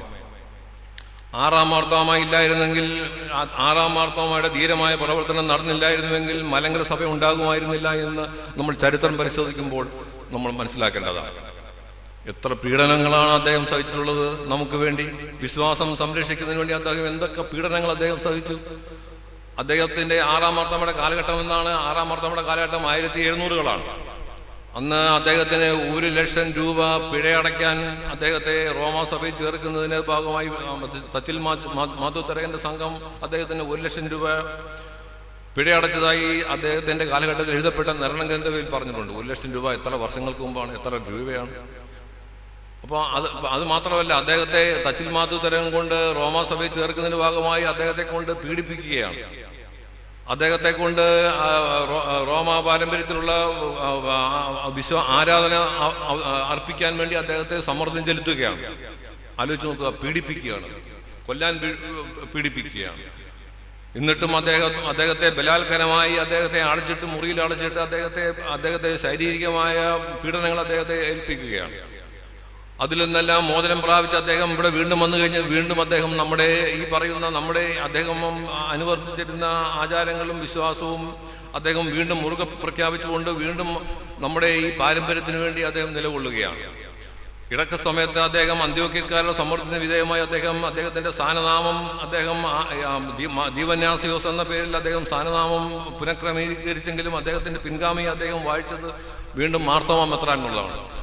ആറാം മാർത്തോമ ഇല്ലായിരുന്നെങ്കിൽ, ആറാം മാർത്തോമയുടെ ധീരമായ പ്രവർത്തനം നടന്നില്ലായിരുന്നുവെങ്കിൽ മലങ്കര സഭ ഉണ്ടാകുമായിരുന്നില്ല എന്ന് നമ്മൾ ചരിത്രം പരിശോധിക്കുമ്പോൾ നമ്മൾ മനസ്സിലാക്കേണ്ടതാണ്. എത്ര പീഡനങ്ങളാണ് അദ്ദേഹം സഹിച്ചിട്ടുള്ളത് നമുക്ക് വേണ്ടി, വിശ്വാസം സംരക്ഷിക്കുന്നതിന് വേണ്ടി അദ്ദേഹം എന്തൊക്കെ പീഡനങ്ങൾ അദ്ദേഹം സഹിച്ചു. അദ്ദേഹത്തിന്റെ ആറാം മാർത്തോമയുടെ കാലഘട്ടം എന്നാണ്. ആറാം മാർത്തോമയുടെ കാലഘട്ടം ആയിരത്തി എഴുന്നൂറുകളാണ്. അന്ന് അദ്ദേഹത്തിന് ഒരു ലക്ഷം രൂപ പിഴയടയ്ക്കാൻ അദ്ദേഹത്തെ റോമാസഭയിൽ ചേർക്കുന്നതിന്റെ ഭാഗമായി തച്ചിൽ മാധുത്തരകന്റെ സംഘം അദ്ദേഹത്തിന് ഒരു ലക്ഷം രൂപ പിഴയടച്ചതായി അദ്ദേഹത്തിന്റെ കാലഘട്ടത്തിൽ എഴുതപ്പെട്ട നിർണയ ഗ്രന്ഥത്തിൽ പറഞ്ഞിട്ടുണ്ട്. ഒരു ലക്ഷം രൂപ എത്ര വർഷങ്ങൾക്ക് മുമ്പാണ്, എത്ര രൂപയാണ്. അപ്പോൾ അത് അത് മാത്രമല്ല, അദ്ദേഹത്തെ തച്ചിൽ മാധുത്തരകം കൊണ്ട് റോമാസഭയിൽ ചേർക്കുന്നതിന്റെ ഭാഗമായി അദ്ദേഹത്തെ കൊണ്ട് പീഡിപ്പിക്കുകയാണ്. അദ്ദേഹത്തെ കൊണ്ട് റോമാ പാരമ്പര്യത്തിലുള്ള വിശ്വ ആരാധന അർപ്പിക്കാൻ വേണ്ടി അദ്ദേഹത്തെ സമ്മർദ്ദം ചെലുത്തുകയാണ്. ആലോചിച്ച് നോക്കുക, പീഡിപ്പിക്കുകയാണ്, കൊല്ലാൻ പീഡിപ്പിക്കുകയാണ്. എന്നിട്ടും അദ്ദേഹം അദ്ദേഹത്തെ ബലാത്കാരമായി അദ്ദേഹത്തെ അടച്ചിട്ട് മുറിയിൽ അടച്ചിട്ട് അദ്ദേഹത്തെ അദ്ദേഹത്തെ ശാരീരികമായ പീഡനങ്ങൾ അദ്ദേഹത്തെ ഏൽപ്പിക്കുകയാണ്. അതിൽ നിന്നെല്ലാം മോചനം പ്രാപിച്ച് അദ്ദേഹം ഇവിടെ വീണ്ടും വന്നു കഴിഞ്ഞ് വീണ്ടും അദ്ദേഹം നമ്മുടെ ഈ പറയുന്ന നമ്മുടെ അദ്ദേഹം അനുവർത്തിച്ചിരുന്ന ആചാരങ്ങളും വിശ്വാസവും അദ്ദേഹം വീണ്ടും മുറുകെ പ്രഖ്യാപിച്ചുകൊണ്ട് വീണ്ടും നമ്മുടെ ഈ പാരമ്പര്യത്തിന് വേണ്ടി അദ്ദേഹം നിലകൊള്ളുകയാണ്. ഇടക്ക സമയത്ത് അദ്ദേഹം അന്ത്യോക്യക്കാരുടെ സമ്മർദ്ദത്തിന് വിധേയമായി അദ്ദേഹം അദ്ദേഹത്തിന്റെ സ്ഥാനനാമം അദ്ദേഹം ദീവന്യാസിയോസ് എന്ന പേരിൽ അദ്ദേഹം സ്ഥാനനാമം പുനഃക്രമീകരിച്ചെങ്കിലും അദ്ദേഹത്തിന്റെ പിൻഗാമി അദ്ദേഹം വായിച്ചത് വീണ്ടും മാർത്തോമ മെത്രാൻ എന്നുള്ളതാണ്.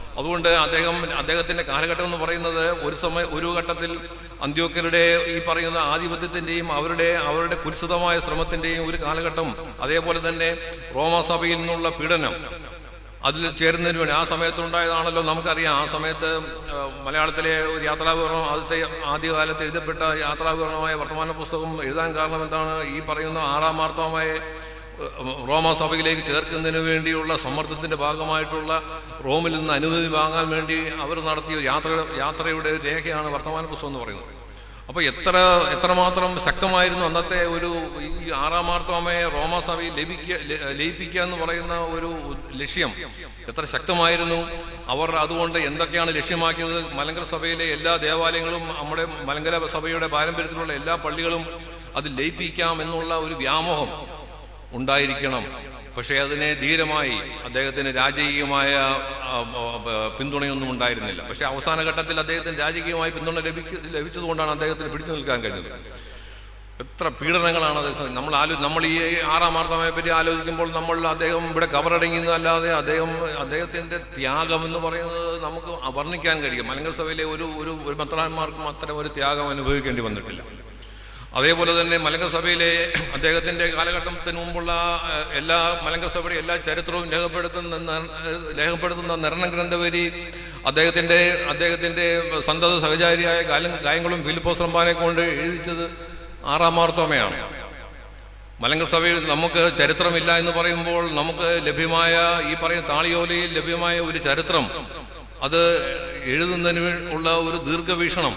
അതുകൊണ്ട് അദ്ദേഹം അദ്ദേഹത്തിൻ്റെ കാലഘട്ടം എന്ന് പറയുന്നത് ഒരു സമയം ഒരു ഘട്ടത്തിൽ അന്ത്യോക്യരുടെ ഈ പറയുന്ന ആധിപത്യത്തിൻ്റെയും അവരുടെ അവരുടെ കുൽസിതമായ ശ്രമത്തിൻ്റെയും ഒരു കാലഘട്ടം, അതേപോലെ തന്നെ റോമാസഭയിൽ നിന്നുള്ള പീഡനം അതിൽ ചേരുന്നതിന് വേണ്ടി ആ സമയത്തുണ്ടായതാണല്ലോ നമുക്കറിയാം. ആ സമയത്ത് മലയാളത്തിലെ ഒരു യാത്രാവിവരണം ആദ്യത്തെ ആദ്യകാലത്ത് എഴുതപ്പെട്ട യാത്രാവിവരണമായ വർത്തമാന പുസ്തകം എഴുതാൻ കാരണം എന്താണ്? ഈ പറയുന്ന ആറാം മാർത്തോമയെ റോമാസഭയിലേക്ക് ചേർക്കുന്നതിന് വേണ്ടിയുള്ള സമ്മർദ്ദത്തിൻ്റെ ഭാഗമായിട്ടുള്ള റോമിൽ നിന്ന് അനുമതി വാങ്ങാൻ വേണ്ടി അവർ നടത്തിയ യാത്ര യാത്രയുടെ രേഖയാണ് വർത്തമാന പുസ്തകം എന്ന് പറയുന്നത്. അപ്പോൾ എത്ര എത്രമാത്രം ശക്തമായിരുന്നു അന്നത്തെ ഒരു ഈ ആറാം മാർത്തോമയെ റോമാസഭയിൽ ലഭിക്കുക ലയിപ്പിക്കുക എന്ന് പറയുന്ന ഒരു ലക്ഷ്യം എത്ര ശക്തമായിരുന്നു. അവർ അതുകൊണ്ട് എന്തൊക്കെയാണ് ലക്ഷ്യമാക്കിയത്? മലങ്കര സഭയിലെ എല്ലാ ദേവാലയങ്ങളും നമ്മുടെ മലങ്കര സഭയുടെ പാരമ്പര്യത്തിലുള്ള എല്ലാ പള്ളികളും അത് ലയിപ്പിക്കാം എന്നുള്ള ഒരു വ്യാമോഹം ഉണ്ടായിരിക്കണം. പക്ഷേ അതിനെ ധീരമായി അദ്ദേഹത്തിന് രാജകീയമായ പിന്തുണയൊന്നും ഉണ്ടായിരുന്നില്ല. പക്ഷേ അവസാന ഘട്ടത്തിൽ അദ്ദേഹത്തിന് രാജകീയമായ പിന്തുണ ലഭിക്ക ലഭിച്ചതുകൊണ്ടാണ് അദ്ദേഹത്തിന് പിടിച്ചു നിൽക്കാൻ കഴിഞ്ഞത്. എത്ര പീഡനങ്ങളാണ് അത് നമ്മൾ ആലോ നമ്മൾ ഈ ആറാം മാർത്തോമയെ പറ്റി ആലോചിക്കുമ്പോൾ നമ്മൾ അദ്ദേഹം ഇവിടെ കവറടങ്ങിയെന്നല്ലാതെ അദ്ദേഹം അദ്ദേഹത്തിൻ്റെ ത്യാഗം എന്ന് പറയുന്നത് നമുക്ക് വർണ്ണിക്കാൻ കഴിയും. മലങ്കര സഭയിലെ ഒരു ഒരു ഒരു മെത്രാന്മാർക്കും അത്തരം ഒരു ത്യാഗം അനുഭവിക്കേണ്ടി വന്നിട്ടില്ല. അതേപോലെ തന്നെ മലങ്കര സഭയിലെ അദ്ദേഹത്തിൻ്റെ കാലഘട്ടത്തിന് മുമ്പുള്ള എല്ലാ മലങ്കര സഭയുടെ എല്ലാ ചരിത്രവും രേഖപ്പെടുത്തുന്ന രേഖപ്പെടുത്തുന്ന നിരണം ഗ്രന്ഥവരി അദ്ദേഹത്തിൻ്റെ അദ്ദേഹത്തിൻ്റെ സന്തത സഹചാരിയായ കാലം കായംകുളം ഫിലിപ്പോസ് റമ്പാനെ കൊണ്ട് എഴുതിച്ചത് ആറാം മാർത്തോമയാണ്. മലങ്കര സഭയിൽ നമുക്ക് ചരിത്രമില്ല എന്ന് പറയുമ്പോൾ നമുക്ക് ലഭ്യമായ ഈ പറയുന്ന താളിയോലയിൽ ലഭ്യമായ ഒരു ചരിത്രം, അത് എഴുതുന്നതിന് ഉള്ള ഒരു ദീർഘവീക്ഷണം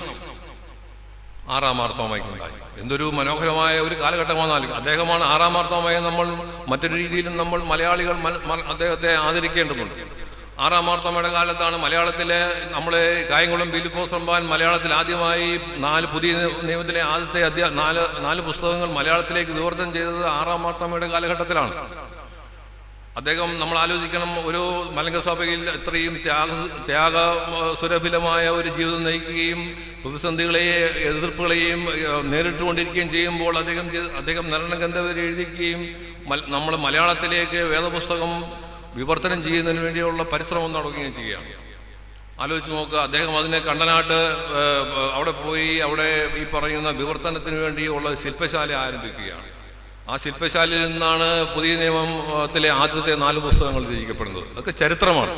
ആറാം മാർത്തോമയ്ക്കുണ്ടായി. എന്തൊരു മനോഹരമായ ഒരു കാലഘട്ടമാണ്. അദ്ദേഹമാണ് ആറാം മാർത്തോമയെ നമ്മൾ മറ്റൊരു രീതിയിലും നമ്മൾ മലയാളികൾ അദ്ദേഹത്തെ ആദരിക്കേണ്ടതുണ്ട്. ആറാം മാർത്തോമയുടെ കാലത്താണ് മലയാളത്തിലെ നമ്മളെ കായംകുളം ഫിലിപ്പോസ് റമ്പാൻ മലയാളത്തിൽ ആദ്യമായി നാല് പുതിയ നിയമത്തിലെ ആദ്യത്തെ അധ്യാ നാല് നാല് പുസ്തകങ്ങൾ മലയാളത്തിലേക്ക് വിവർത്തനം ചെയ്തത് ആറാം മാർത്തോമയുടെ കാലഘട്ടത്തിലാണ്. അദ്ദേഹം നമ്മൾ ആലോചിക്കണം, ഒരു മലങ്കര സഭയിൽ ഇത്രയും ത്യാഗ ത്യാഗ സുരഭിലമായ ഒരു ജീവിതം നയിക്കുകയും പ്രതിസന്ധികളെയും എതിർപ്പുകളെയും നേരിട്ടുകൊണ്ടിരിക്കുകയും ചെയ്യുമ്പോൾ അദ്ദേഹം അദ്ദേഹം നിരണം ഗ്രന്ഥവരി എഴുതിക്കുകയും നമ്മൾ മലയാളത്തിലേക്ക് വേദപുസ്തകം വിവർത്തനം ചെയ്യുന്നതിന് വേണ്ടിയുള്ള പരിശ്രമം നടക്കുകയും ചെയ്യുകയാണ്. ആലോചിച്ച് നോക്കുക, അദ്ദേഹം അതിനെ കണ്ടനാട്ട് അവിടെ പോയി അവിടെ ഈ പറയുന്ന വിവർത്തനത്തിന് വേണ്ടിയുള്ള ശില്പശാല ആരംഭിക്കുകയാണ്. ആ ശില്പശാലയിൽ നിന്നാണ് പുതിയ നിയമത്തിലെ ആദ്യത്തെ നാല് പുസ്തകങ്ങൾ രചിക്കപ്പെടുന്നത്. അതൊക്കെ ചരിത്രമാണ്.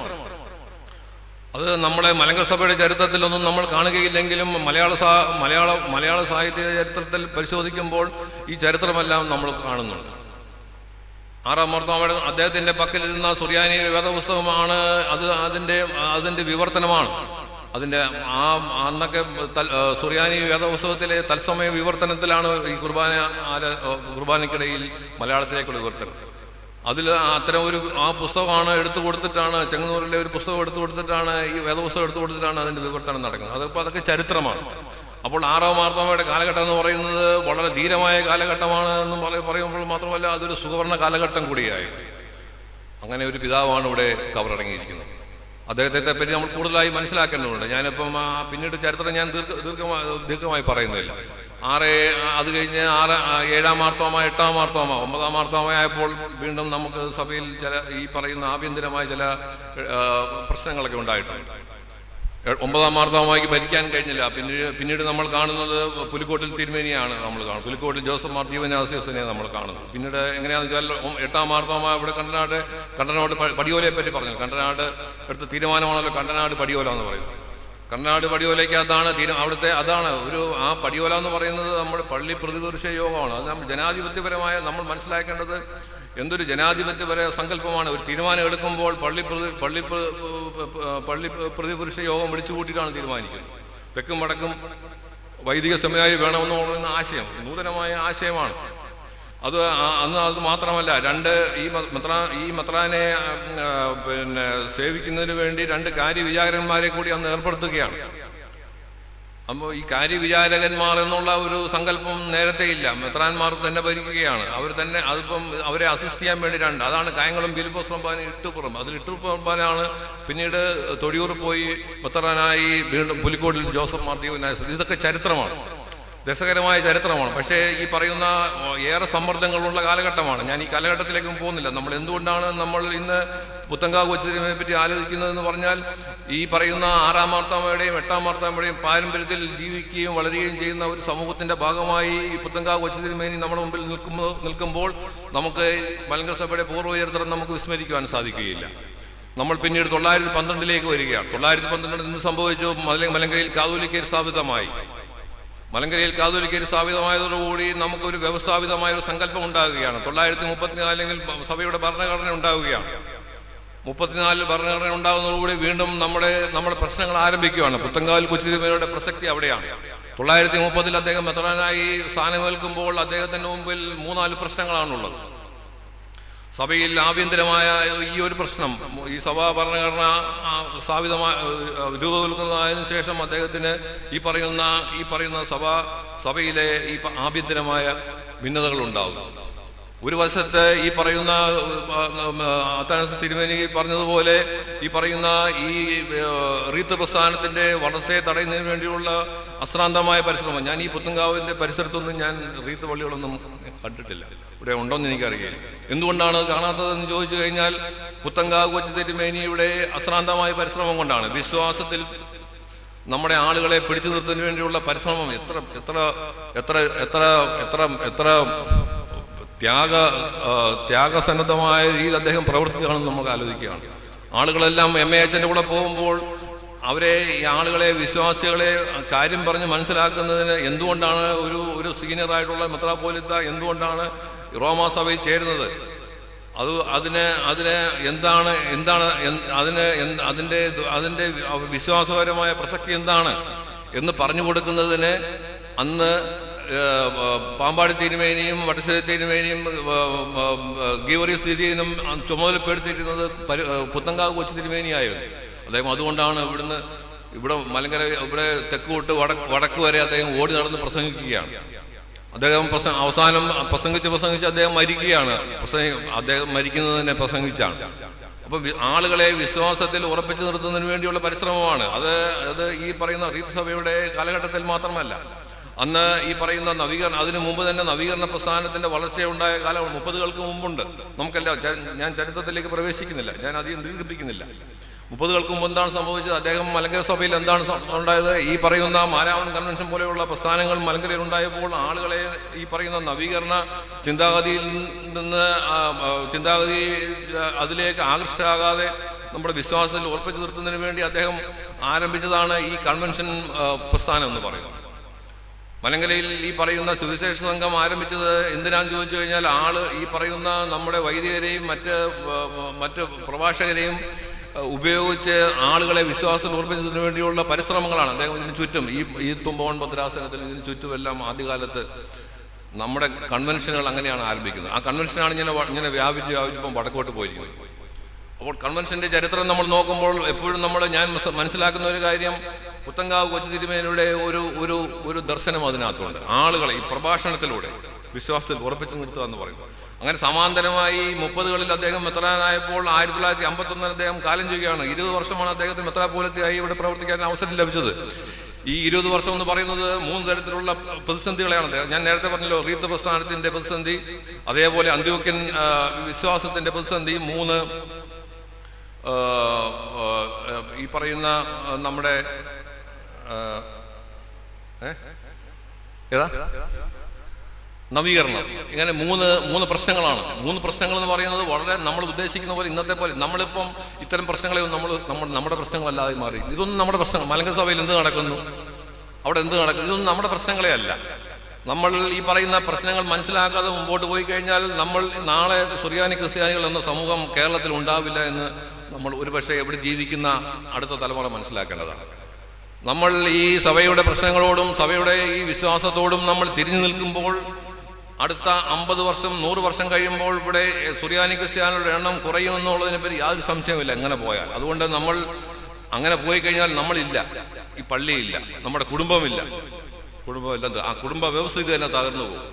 അത് നമ്മളെ മലങ്കര സഭയുടെ ചരിത്രത്തിലൊന്നും നമ്മൾ കാണുകയില്ലെങ്കിലും മലയാള സാ മലയാള മലയാള സാഹിത്യ ചരിത്രത്തിൽ പരിശോധിക്കുമ്പോൾ ഈ ചരിത്രമെല്ലാം നമ്മൾ കാണുന്നുണ്ട്. ആറാം മാർത്തോമയുടെ അദ്ദേഹത്തിൻ്റെ പക്കലിരുന്ന സുറിയാനി വേദപുസ്തകമാണ് അത്. അതിൻ്റെ അതിൻ്റെ വിവർത്തനമാണ്. അതിൻ്റെ ആ അന്നൊക്കെ സുറിയാനി വേദപുസ്തകത്തിലെ തത്സമയ വിവർത്തനത്തിലാണ് ഈ കുർബാന കുർബാനയ്ക്കിടയിൽ മലയാളത്തിലേക്കുള്ള വിവർത്തനം. അതിൽ അത്തരം ഒരു ആ പുസ്തകമാണ് എടുത്തു കൊടുത്തിട്ടാണ്, ചെങ്ങന്നൂരിലെ ഒരു പുസ്തകം എടുത്തു കൊടുത്തിട്ടാണ് ഈ വേദപുസ്തകം എടുത്തു കൊടുത്തിട്ടാണ് അതിൻ്റെ വിവർത്തനം നടക്കുന്നത്. അതിപ്പോൾ അതൊക്കെ ചരിത്രമാണ്. അപ്പോൾ ആറാം മാർത്തോമയുടെ കാലഘട്ടം എന്ന് പറയുന്നത് വളരെ ധീരമായ കാലഘട്ടമാണ് എന്ന് പറയുമ്പോൾ മാത്രമല്ല, അതൊരു സുവർണ കാലഘട്ടം കൂടിയായി. അങ്ങനെ ഒരു പിതാവാണ് ഇവിടെ കവറടങ്ങിയിരിക്കുന്നത്. അദ്ദേഹത്തെ പറ്റി നമ്മൾ കൂടുതലായി മനസ്സിലാക്കേണ്ടതുണ്ട്. ഞാനിപ്പം പിന്നീട് ചരിത്രം ഞാൻ ദീർഘ ദീർഘമായി ദീർഘമായി പറയുന്നില്ല. ആറ് അത് കഴിഞ്ഞ് ആറ് ഏഴാം മാർത്തോമ, എട്ടാം മാർത്തോമ, ഒമ്പതാം മാർത്തോമ ആയപ്പോൾ വീണ്ടും നമുക്ക് സഭയിൽ ചില ഈ പറയുന്ന ആഭ്യന്തരമായ ചില പ്രശ്നങ്ങളൊക്കെ ഉണ്ടായിട്ടുണ്ട്. ഒമ്പതാം മാർത്തോമയ്ക്ക് ഭരിക്കാൻ കഴിഞ്ഞില്ല. പിന്നീട് പിന്നീട് നമ്മൾ കാണുന്നത് പുലിക്കോട്ടിൽ തിരുമേനിയാണ് നമ്മൾ കാണുന്നത്. പുലിക്കോട്ടിൽ ജോസഫ് മാർ ദീവനാസിയസിനെ നമ്മൾ കാണുന്നത്. പിന്നീട് എങ്ങനെയാണെന്ന് വെച്ചാൽ എട്ടാം മാർത്തോമ ഇവിടെ കണ്ടനാട് കണ്ടനാട് പടിയോലയെ പറ്റി പറഞ്ഞു. കണ്ടനാട് എടുത്ത തീരുമാനമാണല്ലോ കണ്ടനാട് പടിയോല എന്ന് പറയുന്നത്. കണ്ടനാട് പടിയോലയ്ക്ക് അതാണ് തീരും അവിടുത്തെ അതാണ് ഒരു ആ പടിയോല എന്ന് പറയുന്നത് നമ്മുടെ പള്ളി പ്രതിപുരുഷ യോഗമാണ്. അത് നമ്മൾ ജനാധിപത്യപരമായ നമ്മൾ മനസ്സിലാക്കേണ്ടത് എന്തൊരു ജനാധിപത്യപര സങ്കല്പമാണ്. ഒരു തീരുമാനം എടുക്കുമ്പോൾ പള്ളി പ്രതി പള്ളി പള്ളി പ്രതിപുരുഷ യോഗം വിളിച്ചു കൂട്ടിയിട്ടാണ് തീരുമാനിക്കുന്നത്. തെക്കും വടക്കും വൈദിക സെമിനാരി വേണമെന്ന് പറയുന്ന ആശയം നൂതനമായ ആശയമാണ്. അത് അന്ന് അത് മാത്രമല്ല, രണ്ട് ഈ മെത്രാ ഈ മെത്രാനെ പിന്നെ സേവിക്കുന്നതിന് വേണ്ടി രണ്ട് കാര്യവിചാരകന്മാരെ കൂടി അന്ന് ഏർപ്പെടുത്തുകയാണ്. അപ്പോൾ ഈ കാര്യവിചാരകന്മാർ എന്നുള്ള ഒരു സങ്കല്പം നേരത്തെ ഇല്ല. മെത്രാന്മാർ തന്നെ ഭരിക്കുകയാണ്. അവർ തന്നെ അതിപ്പം അവരെ അസിസ്റ്റ് ചെയ്യാൻ വേണ്ടി രണ്ട്, അതാണ് കായംകുളം ഫിലിപ്പോസ് റമ്പാൻ ഇട്ടുപുറം. അതിൽ ഇട്ടുപുറമ്പാനാണ് പിന്നീട് തൊടിയൂർ പോയി മെത്രാനായി വീണ്ടും പുലിക്കോട്ടിൽ ജോസഫ് മാർ ദീവനാസിയസ്. ഇതൊക്കെ ചരിത്രമാണ്. രസകരമായ ചരിത്രമാണ്. പക്ഷേ ഈ പറയുന്ന ഏറെ സമ്മർദ്ദങ്ങളുള്ള കാലഘട്ടമാണ്. ഞാൻ ഈ കാലഘട്ടത്തിലേക്കും പോകുന്നില്ല. നമ്മൾ എന്തുകൊണ്ടാണ് നമ്മൾ ഇന്ന് പുത്തങ്കാവ് കൊച്ചുതിരുമേനിയെ പറ്റി ആലോചിക്കുന്നതെന്ന് പറഞ്ഞാൽ, ഈ പറയുന്ന ആറാം മാർത്താമ്മയുടെയും എട്ടാം മാർത്താമ്മയുടെയും പാരമ്പര്യത്തിൽ ജീവിക്കുകയും വളരുകയും ചെയ്യുന്ന ഒരു സമൂഹത്തിൻ്റെ ഭാഗമായി ഈ പുത്തങ്കാവ് കൊച്ചുതിരുമേനി നമ്മുടെ മുമ്പിൽ നിൽക്കുമ്പോൾ നിൽക്കുമ്പോൾ നമുക്ക് മലങ്കര സഭയുടെ പൂർവ്വ ചരിത്രം നമുക്ക് വിസ്മരിക്കുവാൻ സാധിക്കുകയില്ല. നമ്മൾ പിന്നീട് തൊള്ളായിരത്തി പന്ത്രണ്ടിലേക്ക് വരികയാണ്. തൊള്ളായിരത്തി പന്ത്രണ്ടിൽ എന്ത് സംഭവിച്ചു? മലങ്കരയിൽ കാതോലിക്കർ സ്ഥാപിതമായി. മലങ്കരയിൽ കാതോലിക്കർ സ്ഥാപിതമായതോടുകൂടി നമുക്കൊരു വ്യവസ്ഥാപിതമായ ഒരു സങ്കല്പം ഉണ്ടാകുകയാണ്. തൊള്ളായിരത്തി മുപ്പത്തിനാലിൽ സഭയുടെ ഭരണഘടന ഉണ്ടാവുകയാണ്. മുപ്പത്തിനാലിൽ ഭരണഘടന ഉണ്ടാകുന്നതോടുകൂടി വീണ്ടും നമ്മുടെ നമ്മുടെ പ്രശ്നങ്ങൾ ആരംഭിക്കുകയാണ്. പുത്തങ്കാവിൽ കൊച്ചുതിരുമേനിയുടെ പ്രസക്തി അവിടെയാണ്. തൊള്ളായിരത്തി മുപ്പതിൽ അദ്ദേഹം മെത്രാനായി സ്ഥാനമേൽക്കുമ്പോൾ അദ്ദേഹത്തിന് മുമ്പിൽ മൂന്നാല് പ്രശ്നങ്ങളാണുള്ളത്. സഭയിൽ ആഭ്യന്തരമായ ഈ ഒരു പ്രശ്നം, ഈ സഭാ ഭരണഘടന സ്ഥാപിതമായ രൂപവൽകൃതമായതിനു ശേഷം അദ്ദേഹത്തിന് ഈ പറയുന്ന ഈ പറയുന്ന സഭ സഭയിലെ ഈ ആഭ്യന്തരമായ ഭിന്നതകൾ ഉണ്ടാകുന്നു. ഒരു വശത്ത് ഈ പറയുന്ന അത്താനസ് തിരുമേനി പറഞ്ഞതുപോലെ ഈ പറയുന്ന ഈ റീത്ത് പ്രസ്ഥാനത്തിന്റെ വളർച്ചയെ തടയുന്നതിന് വേണ്ടിയുള്ള അശ്രാന്തമായ പരിശ്രമം. ഞാൻ ഈ പുത്തങ്കാവിന്റെ പരിസരത്തൊന്നും ഞാൻ റീത്ത് പള്ളികളൊന്നും കണ്ടിട്ടില്ല. ഇവിടെ ഉണ്ടോയെന്ന് എനിക്കറിയില്ല. എന്തുകൊണ്ടാണ് കാണാത്തതെന്ന് ചോദിച്ചു കഴിഞ്ഞാൽ, പുത്തങ്കാവ് കൊച്ചു തിരുമേനിയുടെ അശ്രാന്തമായ പരിശ്രമം കൊണ്ടാണ്. വിശ്വാസത്തിൽ നമ്മുടെ ആളുകളെ പിടിച്ചു നിർത്തുന്നതിന് വേണ്ടിയുള്ള പരിശ്രമം എത്ര എത്ര എത്ര എത്ര എത്ര എത്ര ത്യാഗ ത്യാഗസന്നദ്ധമായ രീതി അദ്ദേഹം പ്രവർത്തിക്കുകയാണെന്ന് നമുക്ക് ആലോചിക്കുകയാണ്. ആളുകളെല്ലാം എം എ അച്ഛൻ്റെ കൂടെ പോകുമ്പോൾ അവരെ ഈ ആളുകളെ വിശ്വാസികളെ കാര്യം പറഞ്ഞ് മനസ്സിലാക്കുന്നതിന് എന്തുകൊണ്ടാണ് ഒരു ഒരു സീനിയറായിട്ടുള്ള മെത്രാപ്പോലിത്ത എന്തുകൊണ്ടാണ് റോമാ സഭയിൽ ചേരുന്നത്, അത് അതിന് അതിന് എന്താണ് എന്താണ് അതിന് അതിൻ്റെ അതിൻ്റെ വിശ്വാസപരമായ പ്രസക്തി എന്താണ് എന്ന് പറഞ്ഞു കൊടുക്കുന്നതിന് അന്ന് പാമ്പാടി തിരുമേനിയും വട്ടശ്ശേരി തിരുമേനിയും ഗീവറീസ് തിരുമേനിയും ചുമതലപ്പെടുത്തിയിരുന്നത് പുത്തങ്കാവ് കൊച്ചു തിരുമേനിയായിരുന്നു. അദ്ദേഹം അതുകൊണ്ടാണ് ഇവിടുന്ന് ഇവിടെ മലങ്കര ഇവിടെ തെക്ക് തൊട്ട് വടക്ക് വടക്ക് വരെ അദ്ദേഹം ഓടി നടന്ന് പ്രസംഗിക്കുകയാണ്. അദ്ദേഹം പ്രസ അവസാനം പ്രസംഗിച്ച് പ്രസംഗിച്ച് അദ്ദേഹം മരിക്കുകയാണ്. പ്രസംഗ അദ്ദേഹം മരിക്കുന്നത് തന്നെ പ്രസംഗിച്ചാണ്. അപ്പം ആളുകളെ വിശ്വാസത്തിൽ ഉറപ്പിച്ചു നിർത്തുന്നതിന് വേണ്ടിയുള്ള പരിശ്രമമാണ് അത്. അത് ഈ പറയുന്ന റീത്ത് സഭയുടെ കാലഘട്ടത്തിൽ മാത്രമല്ല, അന്ന് ഈ പറയുന്ന നവീകരണം, അതിനു മുമ്പ് തന്നെ നവീകരണ പ്രസ്ഥാനത്തിന്റെ വളർച്ചയുണ്ടായ കാലം മുപ്പതുകൾക്ക് മുമ്പുണ്ട്. നമുക്കെല്ലാം ഞാൻ ചരിത്രത്തിലേക്ക് പ്രവേശിക്കുന്നില്ല, ഞാൻ അധികം ദീർഘിപ്പിക്കുന്നില്ല. മുപ്പതുകൾക്ക് മുമ്പ് എന്താണ് സംഭവിച്ചത്? അദ്ദേഹം മലങ്കര സഭയിൽ എന്താണ് ഉണ്ടായത്? ഈ പറയുന്ന മാരാമൻ കൺവെൻഷൻ പോലെയുള്ള പ്രസ്ഥാനങ്ങൾ മലങ്കരയിൽ ഉണ്ടായപ്പോൾ ആളുകളെ ഈ പറയുന്ന നവീകരണ ചിന്താഗതിയിൽ നിന്ന് ചിന്താഗതി അതിലേക്ക് ആകർഷകരാകാതെ നമ്മുടെ വിശ്വാസത്തിൽ ഉറപ്പിച്ചു നിർത്തുന്നതിന് വേണ്ടി അദ്ദേഹം ആരംഭിച്ചതാണ് ഈ കൺവെൻഷൻ പ്രസ്ഥാനം എന്ന് പറയുന്നത്. മലങ്കരയിൽ ഈ പറയുന്ന സുവിശേഷ സംഘം ആരംഭിച്ചത് എന്തിനാന്ന് ചോദിച്ചു കഴിഞ്ഞാൽ, ആള് ഈ പറയുന്ന നമ്മുടെ വൈദികരെയും മറ്റ് മറ്റ് പ്രഭാഷകരെയും ഉപയോഗിച്ച് ആളുകളെ വിശ്വാസത്തിൽ ഉറപ്പിച്ചതിന് വേണ്ടിയുള്ള പരിശ്രമങ്ങളാണ്. അദ്ദേഹം ഇതിന് ചുറ്റും ഈ ഈ തുമ്പോൺ ഭദ്രാസനത്തിൽ ഇതിന് ചുറ്റുമെല്ലാം ആദ്യകാലത്ത് നമ്മുടെ കൺവെൻഷനുകൾ അങ്ങനെയാണ് ആരംഭിക്കുന്നത്. ആ കൺവെൻഷനാണ് ഇങ്ങനെ ഇങ്ങനെ വ്യാപിച്ച് വ്യാപിച്ചപ്പം വടക്കോട്ട് പോയിരിക്കുന്നത്. അപ്പോൾ കൺവെൻഷന്റെ ചരിത്രം നമ്മൾ നോക്കുമ്പോൾ എപ്പോഴും നമ്മൾ ഞാൻ മനസ്സിലാക്കുന്ന ഒരു കാര്യം, പുത്തങ്കാവ് കൊച്ചു തിരുമേനിയുടെ ഒരു ഒരു ഒരു ദർശനം അതിനകത്തുണ്ട്. ആളുകളെ ഈ പ്രഭാഷണത്തിലൂടെ വിശ്വാസത്തിൽ ഉറപ്പിച്ചു നിർത്തുക എന്ന് പറയുന്നത്. അങ്ങനെ സമാന്തരമായി മുപ്പതുകളിൽ അദ്ദേഹം മെത്രാനായപ്പോൾ ആയിരത്തി തൊള്ളായിരത്തി അമ്പത്തി ഒന്നിൽ അദ്ദേഹം കാലം ചെയ്യുകയാണ്. ഇരുപത് വർഷമാണ് അദ്ദേഹത്തിന് മെത്രാപ്പോലിത്തയായി ഇവിടെ പ്രവർത്തിക്കാൻ അവസരം ലഭിച്ചത്. ഈ ഇരുപത് വർഷം എന്ന് പറയുന്നത് മൂന്ന് തരത്തിലുള്ള പ്രതിസന്ധികളെയാണ്. ഞാൻ നേരത്തെ പറഞ്ഞല്ലോ, റീത്ത് പ്രസ്ഥാനത്തിന്റെ പ്രതിസന്ധി, അതേപോലെ അന്ത്യോക്യൻ വിശ്വാസത്തിന്റെ പ്രതിസന്ധി, മൂന്ന് ഈ പറയുന്ന നമ്മുടെ ഏതാ നവീകരണം. ഇങ്ങനെ മൂന്ന് മൂന്ന് പ്രശ്നങ്ങളാണ്. മൂന്ന് പ്രശ്നങ്ങൾ എന്ന് പറയുന്നത് വളരെ നമ്മൾ ഉദ്ദേശിക്കുന്ന പോലെ ഇന്നത്തെ പോലെ നമ്മളിപ്പം ഇത്തരം പ്രശ്നങ്ങളെ നമ്മൾ നമ്മൾ നമ്മുടെ പ്രശ്നങ്ങളല്ലാതെ മാറി. ഇതൊന്നും നമ്മുടെ പ്രശ്നങ്ങൾ. മലങ്കര സഭയിൽ എന്ത് നടക്കുന്നു, അവിടെ എന്ത് നടക്കുന്നു, ഇതൊന്നും നമ്മുടെ പ്രശ്നങ്ങളെ അല്ല. നമ്മൾ ഈ പറയുന്ന പ്രശ്നങ്ങൾ മനസ്സിലാക്കാതെ മുമ്പോട്ട് പോയി കഴിഞ്ഞാൽ നമ്മൾ നാളെ സുറിയാനി ക്രിസ്ത്യാനികൾ എന്ന സമൂഹം കേരളത്തിൽ ഉണ്ടാവില്ല എന്ന് നമ്മൾ ഒരുപക്ഷെ എവിടെ ജീവിക്കുന്ന അടുത്ത തലമുറ മനസ്സിലാക്കേണ്ടതാണ്. നമ്മൾ ഈ സഭയുടെ പ്രശ്നങ്ങളോടും സഭയുടെ ഈ വിശ്വാസത്തോടും നമ്മൾ തിരിഞ്ഞു നിൽക്കുമ്പോൾ അടുത്ത അമ്പത് വർഷം നൂറ് വർഷം കഴിയുമ്പോൾ ഇവിടെ സുറിയാനി ക്രിസ്ത്യാനികളുടെ എണ്ണം കുറയുമെന്നുള്ളതിനെ പറ്റി യാതൊരു സംശയമില്ല എങ്ങനെ പോയാൽ. അതുകൊണ്ട് നമ്മൾ അങ്ങനെ പോയി കഴിഞ്ഞാൽ നമ്മളില്ല, ഈ പള്ളിയില്ല, നമ്മുടെ കുടുംബമില്ല, കുടുംബമില്ല, ആ കുടുംബ വ്യവസ്ഥിതി തന്നെ തകർന്നു പോകും.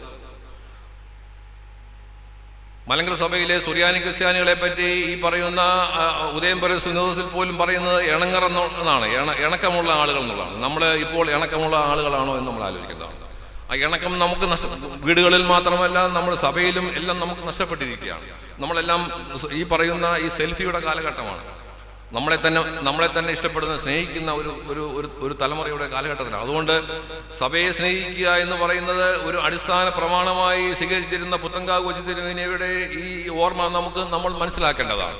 മലങ്കര സഭയിലെ സുറിയാനി ക്രിസ്ത്യാനികളെ പറ്റി ഈ പറയുന്ന ഉദയംപുര സുനോദസിൽ പോലും പറയുന്നത് ഇണങ്ങർ എന്നാണ്, ഇണ ഇണക്കമുള്ള ആളുകൾ എന്നുള്ളതാണ്. നമ്മൾ ഇപ്പോൾ ഇണക്കമുള്ള ആളുകളാണോ എന്ന് നമ്മൾ ആലോചിക്കേണ്ടതാണ്. ആ ഇണക്കം നമുക്ക് നഷ്ട വീടുകളിൽ മാത്രമല്ല നമ്മുടെ സഭയിലും എല്ലാം നമുക്ക് നഷ്ടപ്പെട്ടിരിക്കുകയാണ്. നമ്മളെല്ലാം ഈ പറയുന്ന ഈ സെൽഫിയുടെ കാലഘട്ടമാണ്. നമ്മളെ തന്നെ നമ്മളെ തന്നെ ഇഷ്ടപ്പെടുന്ന സ്നേഹിക്കുന്ന ഒരു ഒരു ഒരു തലമുറയുടെ കാലഘട്ടത്തിലാണ്. അതുകൊണ്ട് സഭയെ സ്നേഹിക്കുക എന്ന് പറയുന്നത് ഒരു അടിസ്ഥാന പ്രമാണമായി സ്വീകരിച്ചിരുന്ന പുത്തൻകാവ് കൊച്ചു തിരുമേനിയുടെ ഈ ഓർമ്മ നമുക്ക് നമ്മൾ മനസ്സിലാക്കേണ്ടതാണ്.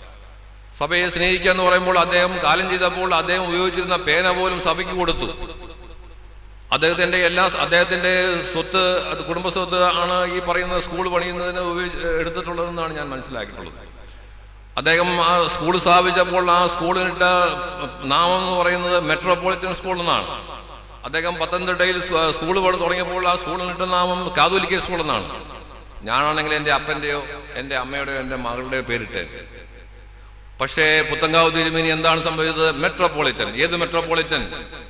സഭയെ സ്നേഹിക്കുക എന്ന് പറയുമ്പോൾ അദ്ദേഹം കാലം ചെയ്തപ്പോൾ അദ്ദേഹം ഉപയോഗിച്ചിരുന്ന പേന പോലും സഭയ്ക്ക് കൊടുത്തു. അദ്ദേഹത്തിന്റെ എല്ലാ അദ്ദേഹത്തിന്റെ സ്വത്ത് അത് കുടുംബ സ്വത്ത് ആണ് ഈ പറയുന്ന സ്കൂൾ പണിയുന്നതിന് ഉപയോഗി എടുത്തിട്ടുള്ളതെന്നാണ് ഞാൻ മനസ്സിലാക്കിയിട്ടുള്ളത്. അദ്ദേഹം ആ സ്കൂൾ സ്ഥാപിച്ചപ്പോൾ ആ സ്കൂളിനിട്ട നാമം എന്ന് പറയുന്നത് മെട്രോപൊളിറ്റൻ സ്കൂൾ എന്നാണ്. അദ്ദേഹം പത്തനംതിട്ടയിൽ സ്കൂൾ പണി തുടങ്ങിയപ്പോൾ ആ സ്കൂളിനിട്ട നാമം കാതോലിക്ക സ്കൂൾ എന്നാണ്. ഞാനാണെങ്കിൽ എൻ്റെ അപ്പൻ്റെയോ എൻ്റെ അമ്മയുടെയോ എൻ്റെ മകളുടെയോ പേരിട്ട്. പക്ഷേ പുത്തൻകാവ് തിരുമേനി എന്താണ് സംഭവിച്ചത്? മെട്രോപൊളിറ്റൻ. ഏത് മെട്രോപൊളിറ്റൻ?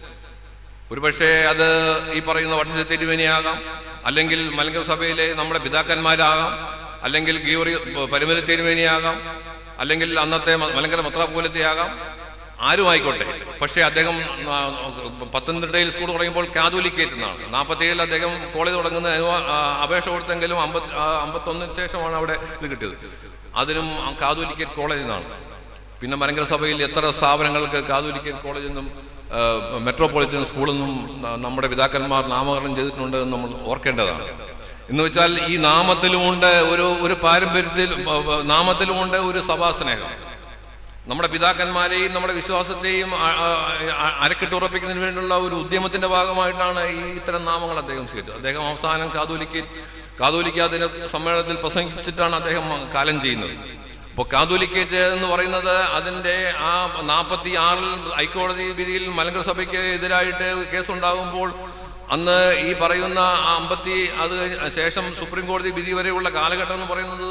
ഒരുപക്ഷെ അത് ഈ പറയുന്ന വട്ടശ്ശ തിരുമേനിയാകാം, അല്ലെങ്കിൽ മലങ്കര സഭയിലെ നമ്മുടെ പിതാക്കന്മാരാകാം, അല്ലെങ്കിൽ ഗീവറി പരുമല തിരുമേനിയാകാം, അല്ലെങ്കിൽ അന്നത്തെ മലങ്കര മെത്രാപ്പോലീത്തയാകാം, ആരും ആയിക്കോട്ടെ. പക്ഷേ അദ്ദേഹം പത്തനംതിട്ടയിൽ സ്കൂൾ തുടങ്ങിയപ്പോൾ കാതോലിക്കേറ്റ് എന്നാണ്. നാൽപ്പത്തിയേഴിൽ അദ്ദേഹം കോളേജ് തുടങ്ങുന്ന അപേക്ഷ കൊടുത്തെങ്കിലും അമ്പത്തി അമ്പത്തൊന്നിന് ശേഷമാണ് അവിടെ ഇത് കിട്ടിയത്. അതിനും കാതോലിക്കേറ്റ് കോളേജ് എന്നാണ്. പിന്നെ മലങ്കര സഭയിൽ എത്ര സ്ഥാപനങ്ങൾക്ക് കാതോലിക്കേറ്റ് കോളേജിൽ നിന്നും മെട്രോപൊളിറ്റൻ സ്കൂളിൽ നിന്നും നമ്മുടെ പിതാക്കന്മാർ നാമകരണം ചെയ്തിട്ടുണ്ട് എന്ന് നമ്മൾ ഓർക്കേണ്ടതാണ്. എന്ന് വെച്ചാൽ ഈ നാമത്തിലുമുണ്ട് ഒരു ഒരു പാരമ്പര്യത്തിൽ, നാമത്തിലുമുണ്ട് ഒരു സഭാസ്നേഹം. നമ്മുടെ പിതാക്കന്മാരെയും നമ്മുടെ വിശ്വാസത്തെയും അരക്കിട്ടുറപ്പിക്കുന്നതിന് വേണ്ടിയുള്ള ഒരു ഉദ്യമത്തിന്റെ ഭാഗമായിട്ടാണ് ഈ ഇത്തരം നാമങ്ങൾ അദ്ദേഹം സ്വീകരിച്ചത്. അദ്ദേഹം അവസാനം കാതോലിക്ക കാതോലിക്ക ദിന സമ്മേളനത്തിൽ പ്രസംഗിച്ചിട്ടാണ് അദ്ദേഹം കാലം ചെയ്യുന്നത്. അപ്പോൾ കാതോലിക്കേറ്റ് എന്ന് പറയുന്നത് അതിൻ്റെ ആ നാൽപ്പത്തി ആറിൽ ഹൈക്കോടതി വിധിയിൽ മലങ്കര സഭയ്ക്ക് എതിരായിട്ട് കേസുണ്ടാകുമ്പോൾ അന്ന് ഈ പറയുന്ന അമ്പത്തി അത് ശേഷം സുപ്രീം കോടതി വിധി വരെയുള്ള കാലഘട്ടം എന്ന് പറയുന്നത്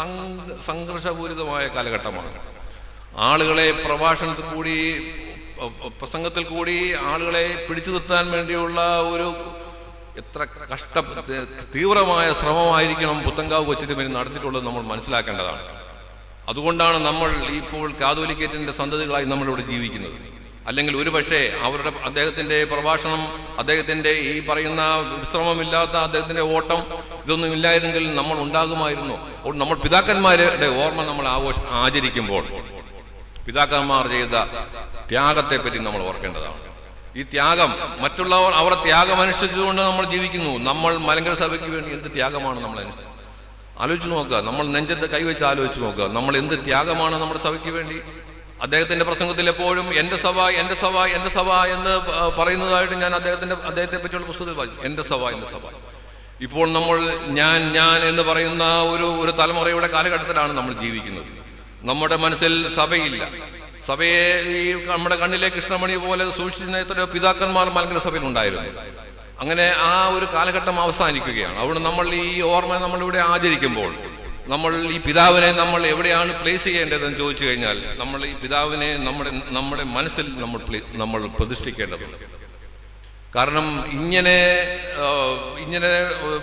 സംഘർഷപൂരിതമായ കാലഘട്ടമാണ്. ആളുകളെ പ്രഭാഷണത്തിൽ കൂടി പ്രസംഗത്തിൽ കൂടി ആളുകളെ പിടിച്ചു നിർത്താൻ വേണ്ടിയുള്ള ഒരു എത്ര കഷ്ട തീവ്രമായ ശ്രമമായിരിക്കണം പുത്തൻകാവ് കൊച്ചു തിരുമേനി നടത്തിയിട്ടുള്ളത് നമ്മൾ മനസ്സിലാക്കേണ്ടതാണ്. അതുകൊണ്ടാണ് നമ്മൾ ഇപ്പോൾ കാതോലിക്കേറ്റിന്റെ സന്തതികളായി നമ്മളിവിടെ ജീവിക്കുന്നത്. അല്ലെങ്കിൽ ഒരുപക്ഷെ അവരുടെ അദ്ദേഹത്തിന്റെ പ്രഭാഷണം, അദ്ദേഹത്തിന്റെ ഈ പറയുന്ന വിശ്രമമില്ലാത്ത അദ്ദേഹത്തിന്റെ ഓട്ടം ഇതൊന്നും ഇല്ലായിരുന്നെങ്കിൽ നമ്മൾ ഉണ്ടാകുമായിരുന്നു. അതുകൊണ്ട് നമ്മൾ പിതാക്കന്മാരുടെ ഓർമ്മ നമ്മൾ ആഘോഷ ആചരിക്കുമ്പോൾ പിതാക്കന്മാർ ചെയ്ത ത്യാഗത്തെ പറ്റി നമ്മൾ ഓർക്കേണ്ടതാണ്. ഈ ത്യാഗം മറ്റുള്ളവർ അവരുടെ ത്യാഗം അനുഷ്ഠിച്ചുകൊണ്ട് നമ്മൾ ജീവിക്കുന്നു. നമ്മൾ മലങ്കര സഭയ്ക്ക് വേണ്ടി എന്ത് ത്യാഗമാണ് നമ്മൾ അനുഷ്ഠിച്ചത്? ആലോചിച്ച് നോക്കുക. നമ്മൾ നെഞ്ചത്ത് കൈവച്ച് ആലോചിച്ച് നോക്കുക. നമ്മൾ എന്ത് ത്യാഗമാണ് നമ്മുടെ സഭയ്ക്ക് വേണ്ടി. അദ്ദേഹത്തിന്റെ പ്രസംഗത്തിൽ എപ്പോഴും എൻ്റെ സഭ എൻ്റെ സഭ എൻ്റെ സഭ എന്ന് പറയുന്നതായിട്ട് ഞാൻ അദ്ദേഹത്തിന്റെ അദ്ദേഹത്തെ പറ്റിയുള്ള പുസ്തകത്തിൽ വായിച്ചു. എൻ്റെ സഭ എൻ്റെ സഭ. ഇപ്പോൾ നമ്മൾ ഞാൻ ഞാൻ എന്ന് പറയുന്ന ഒരു ഒരു തലമുറയുടെ കാലഘട്ടത്തിലാണ് നമ്മൾ ജീവിക്കുന്നത്. നമ്മുടെ മനസ്സിൽ സഭയില്ല. സഭയെ ഈ നമ്മുടെ കണ്ണിലെ കൃഷ്ണമണി പോലെ സൂക്ഷിച്ചിരുന്ന എത്രയോ പിതാക്കന്മാർ മലങ്കര സഭയിൽ ഉണ്ടായിരുന്നു. അങ്ങനെ ആ ഒരു കാലഘട്ടം അവസാനിക്കുകയാണ്. അവിടെ നമ്മൾ ഈ ഓർമ്മ നമ്മളിവിടെ ആചരിക്കുമ്പോൾ നമ്മൾ ഈ പിതാവിനെ നമ്മൾ എവിടെയാണ് പ്ലേസ് ചെയ്യേണ്ടതെന്ന് ചോദിച്ചു കഴിഞ്ഞാൽ നമ്മൾ ഈ പിതാവിനെ നമ്മുടെ നമ്മുടെ മനസ്സിൽ നമ്മൾ നമ്മൾ പ്രതിഷ്ഠിക്കേണ്ടതുണ്ട്. കാരണം ഇങ്ങനെ ഇങ്ങനെ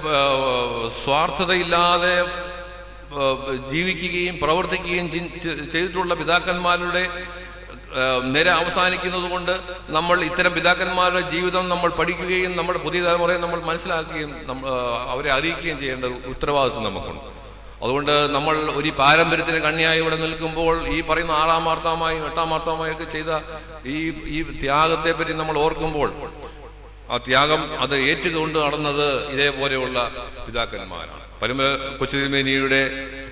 സ്വാർത്ഥതയില്ലാതെ ജീവിക്കുകയും പ്രവർത്തിക്കുകയും ചെയ്തിട്ടുള്ള പിതാക്കന്മാരുടെ നിര അവസാനിക്കുന്നത് കൊണ്ട് നമ്മൾ ഇത്തരം പിതാക്കന്മാരുടെ ജീവിതം നമ്മൾ പഠിക്കുകയും നമ്മുടെ പുതിയ തലമുറയെ നമ്മൾ മനസ്സിലാക്കുകയും അവരെ അറിയിക്കുകയും ചെയ്യേണ്ട ഉത്തരവാദിത്വം നമുക്കുണ്ട്. അതുകൊണ്ട് നമ്മൾ ഒരു പാരമ്പര്യത്തിന് കണ്ണിയായി ഇവിടെ നിൽക്കുമ്പോൾ ഈ പറയുന്ന ആറാം മാർത്താമായും എട്ടാം മാർത്താമായും ഒക്കെ ചെയ്ത ഈ ഈ ത്യാഗത്തെ പറ്റി നമ്മൾ ഓർക്കുമ്പോൾ ആ ത്യാഗം അത് ഏറ്റുകൊണ്ട് നടന്നത് ഇതേപോലെയുള്ള പിതാക്കന്മാരാണ്. പരുമല കൊച്ചു തിരുമേനിയുടെ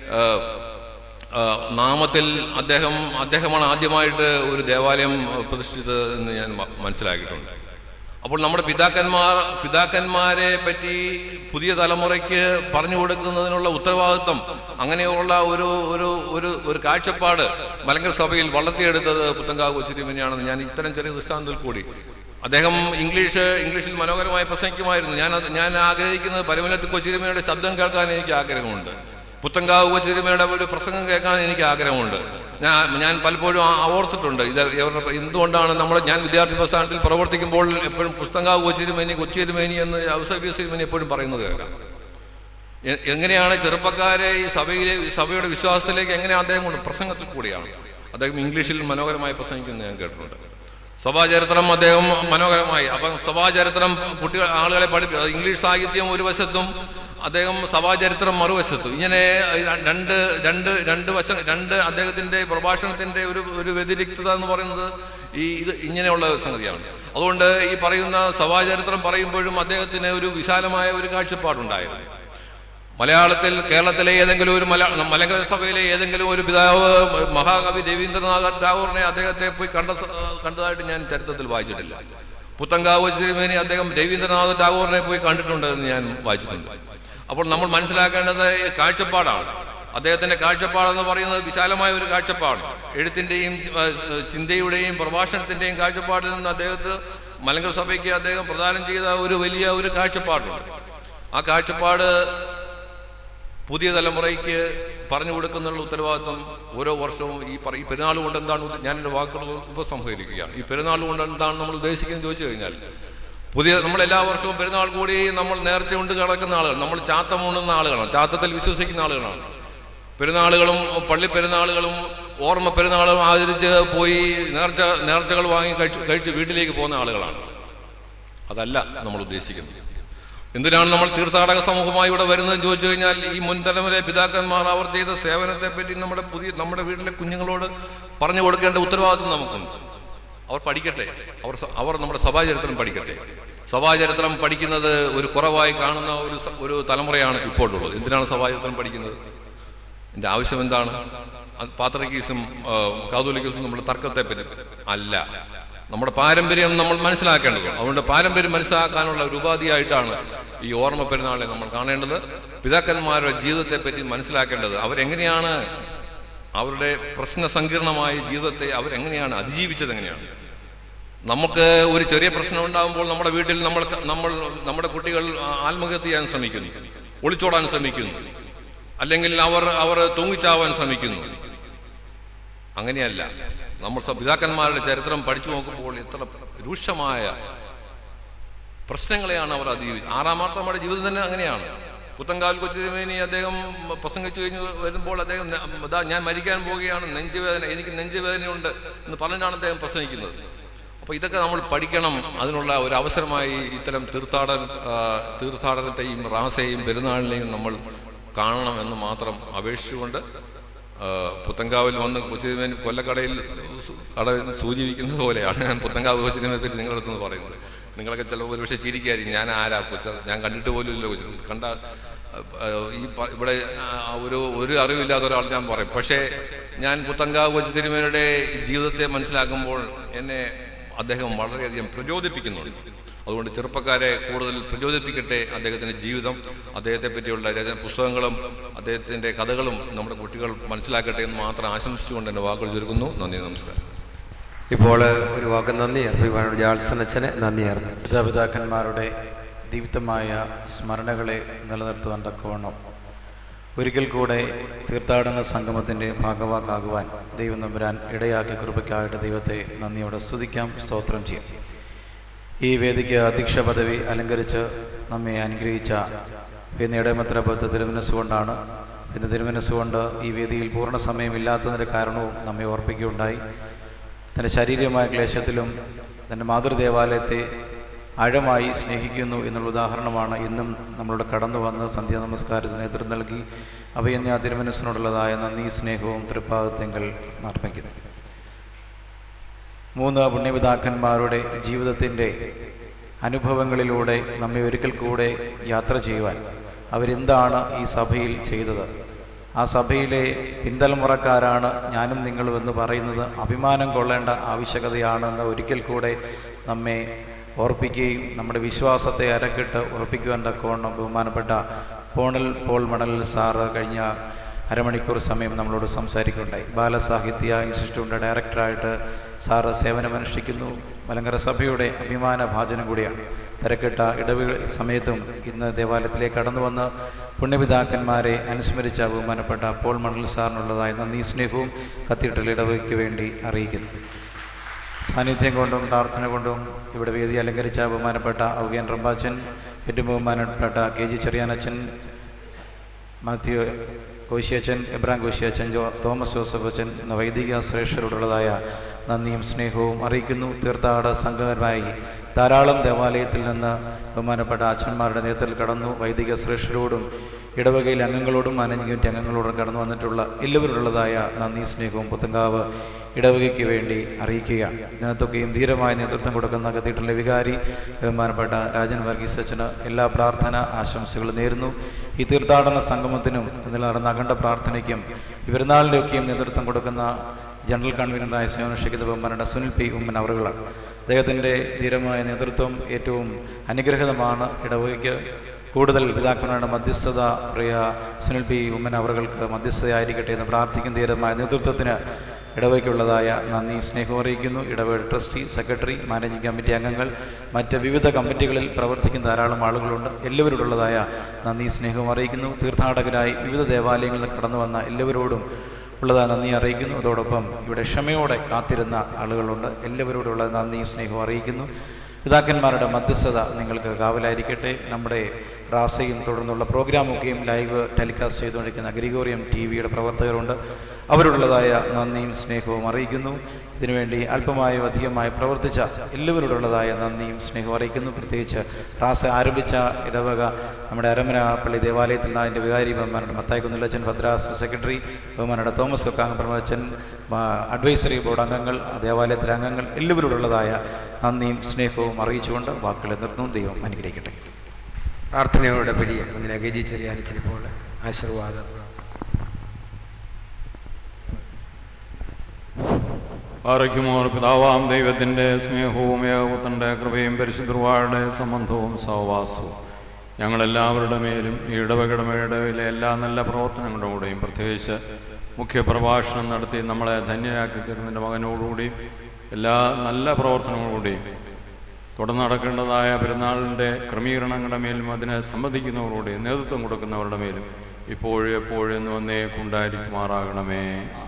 നാമത്തിൽ അദ്ദേഹം അദ്ദേഹമാണ് ആദ്യമായിട്ട് ഒരു ദേവാലയം പ്രതിഷ്ഠിച്ചത് എന്ന് ഞാൻ മനസ്സിലാക്കിയിട്ടുണ്ട്. അപ്പോൾ നമ്മുടെ പിതാക്കന്മാർ പിതാക്കന്മാരെ പറ്റി പുതിയ തലമുറയ്ക്ക് പറഞ്ഞു കൊടുക്കുന്നതിനുള്ള ഉത്തരവാദിത്വം, അങ്ങനെയുള്ള ഒരു ഒരു ഒരു ഒരു കാഴ്ചപ്പാട് മലങ്കര സഭയിൽ വളർത്തിയെടുത്തത് പുത്തൻകാവ് കൊച്ചു തിരുമേനിയാണെന്ന് ഞാൻ ഇത്തരം ചെറിയ ദൃഷ്ടാന്തത്തിൽ കൂടി. അദ്ദേഹം ഇംഗ്ലീഷ് ഇംഗ്ലീഷിൽ മനോഹരമായി പ്രസംഗിക്കുമായിരുന്നു. ഞാൻ ഞാൻ ആഗ്രഹിക്കുന്നത് പരുമലത്ത് കൊച്ചു തിരുമേനിയുടെ ശബ്ദം കേൾക്കാൻ എനിക്ക് ആഗ്രഹമുണ്ട്. പുത്തൻകാവ് കൊച്ചു തിരുമേനിയുടെ ഒരു പ്രസംഗം കേൾക്കാൻ എനിക്ക് ആഗ്രഹമുണ്ട്. ഞാൻ ഞാൻ പലപ്പോഴും ഓർത്തിട്ടുണ്ട് ഇത് എന്തുകൊണ്ടാണ് നമ്മുടെ ഞാൻ വിദ്യാർത്ഥി പ്രസ്ഥാനത്തിൽ പ്രവർത്തിക്കുമ്പോൾ എപ്പോഴും പുത്തൻകാവ് കൊച്ചു തിരുമേനി കൊച്ചു തിരുമേനി എന്ന് ഔസേപ്പിയസ് തിരുമേനി എപ്പോഴും പറയുന്നത് കേൾക്കാം. എങ്ങനെയാണ് ചെറുപ്പക്കാരെ ഈ സഭയിലെ സഭയുടെ വിശ്വാസത്തിലേക്ക് എങ്ങനെ അദ്ദേഹം കൊണ്ട് പ്രസംഗത്തിൽ കൂടിയാണ് അദ്ദേഹം ഇംഗ്ലീഷിൽ മനോഹരമായി പ്രസംഗിക്കുന്നത് ഞാൻ കേട്ടിട്ടുണ്ട്. സഭാചരിത്രം അദ്ദേഹം മനോഹരമായി. അപ്പം സഭാചരിത്രം കുട്ടികൾ ആളുകളെ പഠിപ്പിക്കും. ഇംഗ്ലീഷ് സാഹിത്യം ഒരു വശത്തും അദ്ദേഹം സഭാചരിത്രം മറുവശത്തും, ഇങ്ങനെ രണ്ട് രണ്ട് രണ്ട് വശം രണ്ട് അദ്ദേഹത്തിൻ്റെ പ്രഭാഷണത്തിൻ്റെ ഒരു ഒരു വ്യതിരിക്തത എന്ന് പറയുന്നത് ഈ ഇത് ഇങ്ങനെയുള്ള സംഗതിയാണ്. അതുകൊണ്ട് ഈ പറയുന്ന സഭാചരിത്രം പറയുമ്പോഴും അദ്ദേഹത്തിന് ഒരു വിശാലമായ ഒരു കാഴ്ചപ്പാടുണ്ടായിരുന്നു. മലയാളത്തിൽ കേരളത്തിലെ ഏതെങ്കിലും ഒരു മല മലങ്കര സഭയിലെ ഏതെങ്കിലും ഒരു പിതാവ് മഹാകവി രവീന്ദ്രനാഥ് ടാഗോറിനെ അദ്ദേഹത്തെ പോയി കണ്ട കണ്ടതായിട്ട് ഞാൻ ചരിത്രത്തിൽ വായിച്ചിട്ടില്ല. പുത്തങ്കാവ് തിരുമേനി അദ്ദേഹം രവീന്ദ്രനാഥ് ടാഗോറിനെ പോയി കണ്ടിട്ടുണ്ടെന്ന് ഞാൻ വായിച്ചിട്ടുണ്ട്. അപ്പോൾ നമ്മൾ മനസ്സിലാക്കേണ്ടത് കാഴ്ചപ്പാടാണ്. അദ്ദേഹത്തിൻ്റെ കാഴ്ചപ്പാടെന്ന് പറയുന്നത് വിശാലമായ ഒരു കാഴ്ചപ്പാട്. എഴുത്തിൻ്റെയും ചിന്തയുടെയും പ്രഭാഷണത്തിൻ്റെയും കാഴ്ചപ്പാടിൽ നിന്ന് അദ്ദേഹത്തെ മലങ്കര സഭയ്ക്ക് അദ്ദേഹം പ്രദാനം ചെയ്ത ഒരു വലിയ ഒരു കാഴ്ചപ്പാടുണ്ട്. ആ കാഴ്ചപ്പാട് പുതിയ തലമുറയ്ക്ക് പറഞ്ഞു കൊടുക്കുന്നുള്ള ഉത്തരവാദിത്വം ഓരോ വർഷവും ഈ പറ ഈ പെരുന്നാൾ കൊണ്ട് എന്താണ് ഞാൻ എൻ്റെ വാക്കുകൾ ഉപസംഹരിക്കുകയാണ്. ഈ പെരുന്നാൾ കൊണ്ട് എന്താണ് നമ്മൾ ഉദ്ദേശിക്കുന്നത് ചോദിച്ചു കഴിഞ്ഞാൽ, പുതിയ നമ്മൾ എല്ലാ വർഷവും പെരുന്നാൾ കൂടി നമ്മൾ നേർച്ച കൊണ്ട് കിടക്കുന്ന ആളുകൾ, നമ്മൾ ചാത്തം ഉണ്ണുന്ന ആളുകളാണ്, ചാത്തത്തിൽ വിശ്വസിക്കുന്ന ആളുകളാണ്. പെരുന്നാളുകളും പള്ളി പെരുന്നാളുകളും ഓർമ്മ പെരുന്നാളും ആചരിച്ച് പോയി നേർച്ച നേർച്ചകൾ വാങ്ങി കഴിച്ച് കഴിച്ച് വീട്ടിലേക്ക് പോകുന്ന ആളുകളാണ്. അതല്ല നമ്മൾ ഉദ്ദേശിക്കുന്നത്. എന്തിനാണ് നമ്മൾ തീർത്ഥാടക സമൂഹമായി ഇവിടെ വരുന്നതെന്ന് ചോദിച്ചു കഴിഞ്ഞാൽ, ഈ മുൻതലമുറയിലെ പിതാക്കന്മാർ അവർ ചെയ്ത സേവനത്തെ പറ്റി നമ്മുടെ പുതിയ നമ്മുടെ വീട്ടിലെ കുഞ്ഞുങ്ങളോട് പറഞ്ഞു കൊടുക്കേണ്ട ഉത്തരവാദിത്വം നമുക്കുണ്ട്. അവർ പഠിക്കട്ടെ, അവർ അവർ നമ്മുടെ സഭാചരിത്രം പഠിക്കട്ടെ. സഭാചരിത്രം പഠിക്കുന്നത് ഒരു കുറവായി കാണുന്ന ഒരു ഒരു തലമുറയാണ് ഇപ്പോഴുള്ളത്. എന്തിനാണ് സഭാചരിത്രം പഠിക്കുന്നത്? എൻ്റെ ആവശ്യം എന്താണ്? പാത്രികീസും കാതോലിക്കീസും നമ്മുടെ തർക്കത്തെ പറ്റി അല്ല, നമ്മുടെ പാരമ്പര്യം നമ്മൾ മനസ്സിലാക്കേണ്ടത്. അതുകൊണ്ട് പാരമ്പര്യം മനസ്സിലാക്കാനുള്ള ഒരു ഉപാധിയായിട്ടാണ് ഈ ഓർമ്മ പെരുന്നാളെ നമ്മൾ കാണേണ്ടത്. പിതാക്കന്മാരുടെ ജീവിതത്തെ പറ്റി മനസ്സിലാക്കേണ്ടത്, അവരെങ്ങനെയാണ് അവരുടെ പ്രശ്ന സങ്കീർണമായ ജീവിതത്തെ അവരെങ്ങനെയാണ് അതിജീവിച്ചത്, എങ്ങനെയാണ്. നമുക്ക് ഒരു ചെറിയ പ്രശ്നം ഉണ്ടാകുമ്പോൾ നമ്മുടെ വീട്ടിൽ നമ്മൾ നമ്മൾ നമ്മുടെ കുട്ടികൾ ആത്മഹത്യ ചെയ്യാൻ ശ്രമിക്കുന്നു, ഒളിച്ചോടാൻ ശ്രമിക്കുന്നു, അല്ലെങ്കിൽ അവർ അവർ തൂങ്ങിച്ചാവാൻ ശ്രമിക്കുന്നു. അങ്ങനെയല്ല. നമ്മൾ പിതാക്കന്മാരുടെ ചരിത്രം പഠിച്ചു നോക്കുമ്പോൾ എത്ര രൂക്ഷമായ പ്രശ്നങ്ങളെയാണ് അവർ അതിജീവിച്ചത്. ആറാം മാർത്തമ്മയുടെ ജീവിതം തന്നെ അങ്ങനെയാണ്. പുത്തങ്കാൽ കൊച്ചുതിരുമേനി അദ്ദേഹം പ്രസംഗിച്ചു കഴിഞ്ഞ് വരുമ്പോൾ അദ്ദേഹം ഇതാ ഞാൻ മരിക്കാൻ പോവുകയാണ്, നെഞ്ചുവേദന, എനിക്ക് നെഞ്ചുവേദനയുണ്ട് എന്ന് പറഞ്ഞാണ് അദ്ദേഹം പ്രസംഗിക്കുന്നത്. അപ്പോൾ ഇതൊക്കെ നമ്മൾ പഠിക്കണം. അതിനുള്ള ഒരു അവസരമായി ഇത്തരം തീർത്ഥാടന തീർത്ഥാടനത്തെയും റാസയെയും പെരുന്നാളിനെയും നമ്മൾ കാണണം എന്ന് മാത്രം അപേക്ഷിച്ചുകൊണ്ട്, പുത്തങ്കാവിൽ വന്ന് കൊച്ചുതിരുമേനി കൊല്ലക്കടയിൽ കട സൂചിപ്പിക്കുന്നത് പോലെയാണ് ഞാൻ പുത്തങ്കാവ് കൊച്ചുതിരുമേനെ പറ്റി നിങ്ങളുടെ അടുത്ത് പറയുന്നത്. നിങ്ങളൊക്കെ ചിലപ്പോൾ ഒരു പക്ഷേ ചിരിക്കായിരിക്കും, ഞാൻ ആരാ കൊച്ചു, ഞാൻ കണ്ടിട്ട് പോലും ഇല്ല കൊച്ചു, കണ്ട ഈ ഇവിടെ ഒരു ഒരു അറിവില്ലാത്ത ഒരാൾ ഞാൻ പറയും. പക്ഷേ ഞാൻ പുത്തങ്കാവ് കൊച്ചുതിരുമേനിയുടെ ജീവിതത്തെ മനസ്സിലാക്കുമ്പോൾ എന്നെ അദ്ദേഹം വളരെയധികം പ്രചോദിപ്പിക്കുന്നുണ്ട്. അതുകൊണ്ട് ചെറുപ്പക്കാരെ കൂടുതൽ പ്രചോദിപ്പിക്കട്ടെ അദ്ദേഹത്തിൻ്റെ ജീവിതം, അദ്ദേഹത്തെ പറ്റിയുള്ള രചന പുസ്തകങ്ങളും അദ്ദേഹത്തിൻ്റെ കഥകളും നമ്മുടെ കുട്ടികൾ മനസ്സിലാക്കട്ടെ എന്ന് മാത്രം ആശംസിച്ചുകൊണ്ട് എൻ്റെ വാക്കുകൾ ചുരുക്കുന്നു. നന്ദി, നമസ്കാരം. ഇപ്പോൾ ഒരു വാക്ക് നന്ദി അർപ്പിക്കുവാനോട് ജാൾസനച്ഛന് നന്ദി അർപ്പിക്കും. പിതാപിതാക്കന്മാരുടെ ദീപ്തമായ സ്മരണകളെ നിലനിർത്തുവാൻ തക്കവണ്ണം ഒരിക്കൽ കൂടെ തീർത്ഥാടന സംഗമത്തിൻ്റെ ഭാഗവാക്കാകുവാൻ ദൈവം തമ്പുരാൻ ഇടയാക്കിയ കൃപയ്ക്കായിട്ട് ദൈവത്തെ നന്ദിയോടെ സ്തുതിക്കാം, സ്തോത്രം ചെയ്യാം. ഈ വേദിക്ക് അധ്യക്ഷ പദവി അലങ്കരിച്ച് നമ്മെ അനുഗ്രഹിച്ച ഇന്ന് ഇടമത്രപത്ത് തിരുമനസ്സുകൊണ്ടാണ്. ഇന്ന് തിരുമനസ്സുകൊണ്ട് ഈ വേദിയിൽ പൂർണ്ണ സമയമില്ലാത്തതിൻ്റെ കാരണവും നമ്മെ ഓർപ്പിക്കുകയുണ്ടായി. തൻ്റെ ശാരീരികമായ ക്ലേശത്തിലും തൻ്റെ മാതൃദേവാലയത്തെ ആഴമായി സ്നേഹിക്കുന്നു എന്നുള്ള ഉദാഹരണമാണ് ഇന്നും നമ്മളുടെ കടന്നു വന്ന് സന്ധ്യാ നമസ്കാരത്തിന് നേതൃത്വം നൽകി അവയെന്ന ആ തിരുമനസ്സിനോടുള്ളതായ നന്ദി സ്നേഹവും തൃപ്പാദത്തെങ്കിൽ അർപ്പിക്കുന്നു. മൂന്ന് പുണ്യപിതാക്കന്മാരുടെ ജീവിതത്തിൻ്റെ അനുഭവങ്ങളിലൂടെ നമ്മെ ഒരിക്കൽ കൂടെ യാത്ര ചെയ്യുവാൻ അവരെന്താണ് ഈ സഭയിൽ ചെയ്തത്, ആ സഭയിലെ പിന്തലമുറക്കാരാണ് ഞാനും നിങ്ങളും എന്ന് പറയുന്നത് അഭിമാനം കൊള്ളേണ്ട ആവശ്യകതയാണെന്ന് ഒരിക്കൽ കൂടെ നമ്മെ ഓർപ്പിക്കുകയും നമ്മുടെ വിശ്വാസത്തെ അരക്കിട്ട് ഉറപ്പിക്കുവാൻ തക്കവണ്ണം ബഹുമാനപ്പെട്ട പോണൽ പോൾ മണൽ സാറ് കഴിഞ്ഞ അരമണിക്കൂർ സമയം നമ്മളോട് സംസാരിക്കുകയുണ്ടായി. ബാലസാഹിത്യ ഇൻസ്റ്റിറ്റ്യൂട്ടിൻ്റെ ഡയറക്ടറായിട്ട് സാറ് സേവനമനുഷ്ഠിക്കുന്നു. മലങ്കര സഭയുടെ അഭിമാന ഭാജനം കൂടിയാണ്. തിരക്കിട്ട ഇടവ സമയത്തും ഇന്ന് ദേവാലയത്തിലേക്ക് കടന്നു വന്ന് പുണ്യപിതാക്കന്മാരെ അനുസ്മരിച്ച ബഹുമാനപ്പെട്ട പോൾ മണൽ സാറിനുള്ളതായ നന്ദി സ്നേഹവും കത്തീഡ്രൽ ഇടവയ്ക്ക് വേണ്ടി അറിയിക്കുന്നു. സാന്നിധ്യം കൊണ്ടും പ്രാർത്ഥന കൊണ്ടും ഇവിടെ വേദി അലങ്കരിച്ച ബഹുമാനപ്പെട്ട ഔഗേൻ റമ്പാച്ചൻ, ഏറ്റവും ബഹുമാനപ്പെട്ട കെ ജി ചെറിയാനച്ചൻ, മാത്യു കോശിയച്ചൻ, എബ്രാം കോശിയച്ചൻ, ജോ തോമസ് ജോസഫ് അച്ഛൻ എന്ന വൈദിക ശ്രേഷ്ഠരോടുള്ളതായ നന്ദിയും സ്നേഹവും അറിയിക്കുന്നു. തീർത്ഥാടന സംഘപരമായി ധാരാളം ദേവാലയത്തിൽ നിന്ന് ബഹുമാനപ്പെട്ട അച്ഛന്മാരുടെ നേതൃത്വത്തിൽ കടന്നു വൈദിക ശ്രേഷ്ഠരോടും ഇടവകയിലെ അംഗങ്ങളോടും മാനേജിംഗ് കമ്മിറ്റി അംഗങ്ങളോടും കടന്നു വന്നിട്ടുള്ള എല്ലാവരുള്ളതായ നന്ദി സ്നേഹവും പുത്തങ്കാവ് ഇടവകയ്ക്ക് വേണ്ടി അറിയിക്കുക. ഇതിനകത്തൊക്കെയും ധീരമായ നേതൃത്വം കൊടുക്കുന്ന കത്തീഡ്രലിലെ വികാരി ബഹുമാനപ്പെട്ട രാജൻ വർഗീസ് അച്ഛന് എല്ലാ പ്രാർത്ഥന ആശംസകളും നേരുന്നു. ഈ തീർത്ഥാടന സംഗമത്തിനും ഇന്നലെ നടന്ന അഖണ്ഡ പ്രാർത്ഥനയ്ക്കും ഈ പെരുന്നാളിൻ്റെയൊക്കെയും നേതൃത്വം കൊടുക്കുന്ന ജനറൽ കൺവീനറായ സേവനശക്തി ബഹുമാനപ്പെട്ട സുനിൽ പി ഉമ്മൻ അവറുകളാണ്. അദ്ദേഹത്തിൻ്റെ ധീരമായ നേതൃത്വം ഏറ്റവും അനുഗ്രഹീതമാണ്. ഇടവകയ്ക്ക് കൂടുതൽ പിതാക്കന്മാരുടെ മധ്യസ്ഥത പ്രിയ സുനിൽ പി ഉമ്മൻ അവറുകൾക്ക് മധ്യസ്ഥതയായിരിക്കട്ടെ എന്ന് പ്രാർത്ഥിക്കുന്ന ധീരമായ നേതൃത്വത്തിന് ഇടവയ്ക്കുള്ളതായ നന്ദി സ്നേഹം അറിയിക്കുന്നു. ഇടവക ട്രസ്റ്റി, സെക്രട്ടറി, മാനേജിംഗ് കമ്മിറ്റി അംഗങ്ങൾ, മറ്റ് വിവിധ കമ്മിറ്റികളിൽ പ്രവർത്തിക്കുന്ന ധാരാളം ആളുകളുണ്ട്. എല്ലാവരോടുള്ളതായ നന്ദി സ്നേഹവും അറിയിക്കുന്നു. തീർത്ഥാടകരായി വിവിധ ദേവാലയങ്ങളിൽ നിന്ന് കടന്നു വന്ന എല്ലാവരോടും ഉള്ളതായ നന്ദി അറിയിക്കുന്നു. അതോടൊപ്പം ഇവിടെ ക്ഷമയോടെ കാത്തിരുന്ന ആളുകളുണ്ട്. എല്ലാവരോടുള്ള നന്ദി സ്നേഹവും അറിയിക്കുന്നു. പിതാക്കന്മാരുടെ മധ്യസ്ഥത നിങ്ങൾക്ക് കാവലായിരിക്കട്ടെ. നമ്മുടെ റാസയും തുടർന്നുള്ള പ്രോഗ്രാമൊക്കെയും ലൈവ് ടെലികാസ്റ്റ് ചെയ്തുകൊണ്ടിരിക്കുന്ന ഗ്രിഗോറിയം ടി വിയുടെ പ്രവർത്തകരുണ്ട്. അവരോടുള്ളതായ നന്ദിയും സ്നേഹവും അറിയിക്കുന്നു. ഇതിനുവേണ്ടി അല്പമായോ അധികമായി പ്രവർത്തിച്ച എല്ലാവരോടുള്ളതായ നന്ദിയും സ്നേഹവും അറിയിക്കുന്നു. പ്രത്യേകിച്ച് റാസ ആരംഭിച്ച ഇടവക നമ്മുടെ അരമന പള്ളി ദേവാലയത്തിൽ നിന്ന് അതിൻ്റെ വികാരി ബഹുമാനയുടെ മത്തായി കുന്നിലച്ചൻ, ഭദ്രാസന സെക്രട്ടറി ബഹുമാനയുടെ തോമസ് കൊക്കാങ്ങപ്പറമ്പച്ചൻ, അഡ്വൈസറി ബോർഡ് അംഗങ്ങൾ, ദേവാലയത്തിലെ അംഗങ്ങൾ എല്ലാവരോടുള്ളതായ നന്ദിയും സ്നേഹവും അറിയിച്ചുകൊണ്ട് വാക്കുകളെ നിർത്തുന്നു. ദൈവം അനുഗ്രഹിക്കട്ടെ. പ്രാർത്ഥനയോടെ പിടിയ ഒന്നിനെ ഗജി ചെറിയാനിച്ചിരിപ്പോൾ ആശീർവാദം. ആരോഗ്യമോർ പിതാവാം ദൈവത്തിൻ്റെ സ്നേഹവും ഏകപുത്രൻ്റെ കൃപയും പരിശുദ്ധരുടെ സംബന്ധവും സഹവാസവും ഞങ്ങളെല്ലാവരുടെ മേലും ഈ ഇടവകിടമയിടയിലെ എല്ലാ നല്ല പ്രവർത്തനങ്ങളുടെ കൂടെയും പ്രത്യേകിച്ച് മുഖ്യ പ്രഭാഷണം നടത്തി നമ്മളെ ധന്യരാക്കി തീർന്നതിൻ്റെ മകനോടുകൂടിയും എല്ലാ നല്ല പ്രവർത്തനങ്ങളോടുകൂടിയും തുടർന്ന് നടക്കേണ്ടതായ പെരുന്നാളിൻ്റെ ക്രമീകരണങ്ങളുടെ മേലും അതിനെ സംബന്ധിക്കുന്നവരോടെയും നേതൃത്വം കൊടുക്കുന്നവരുടെ മേലും ഇപ്പോഴും എപ്പോഴും എന്ന് വന്നേക്കുണ്ടായിരിക്കുമാറാകണമേ.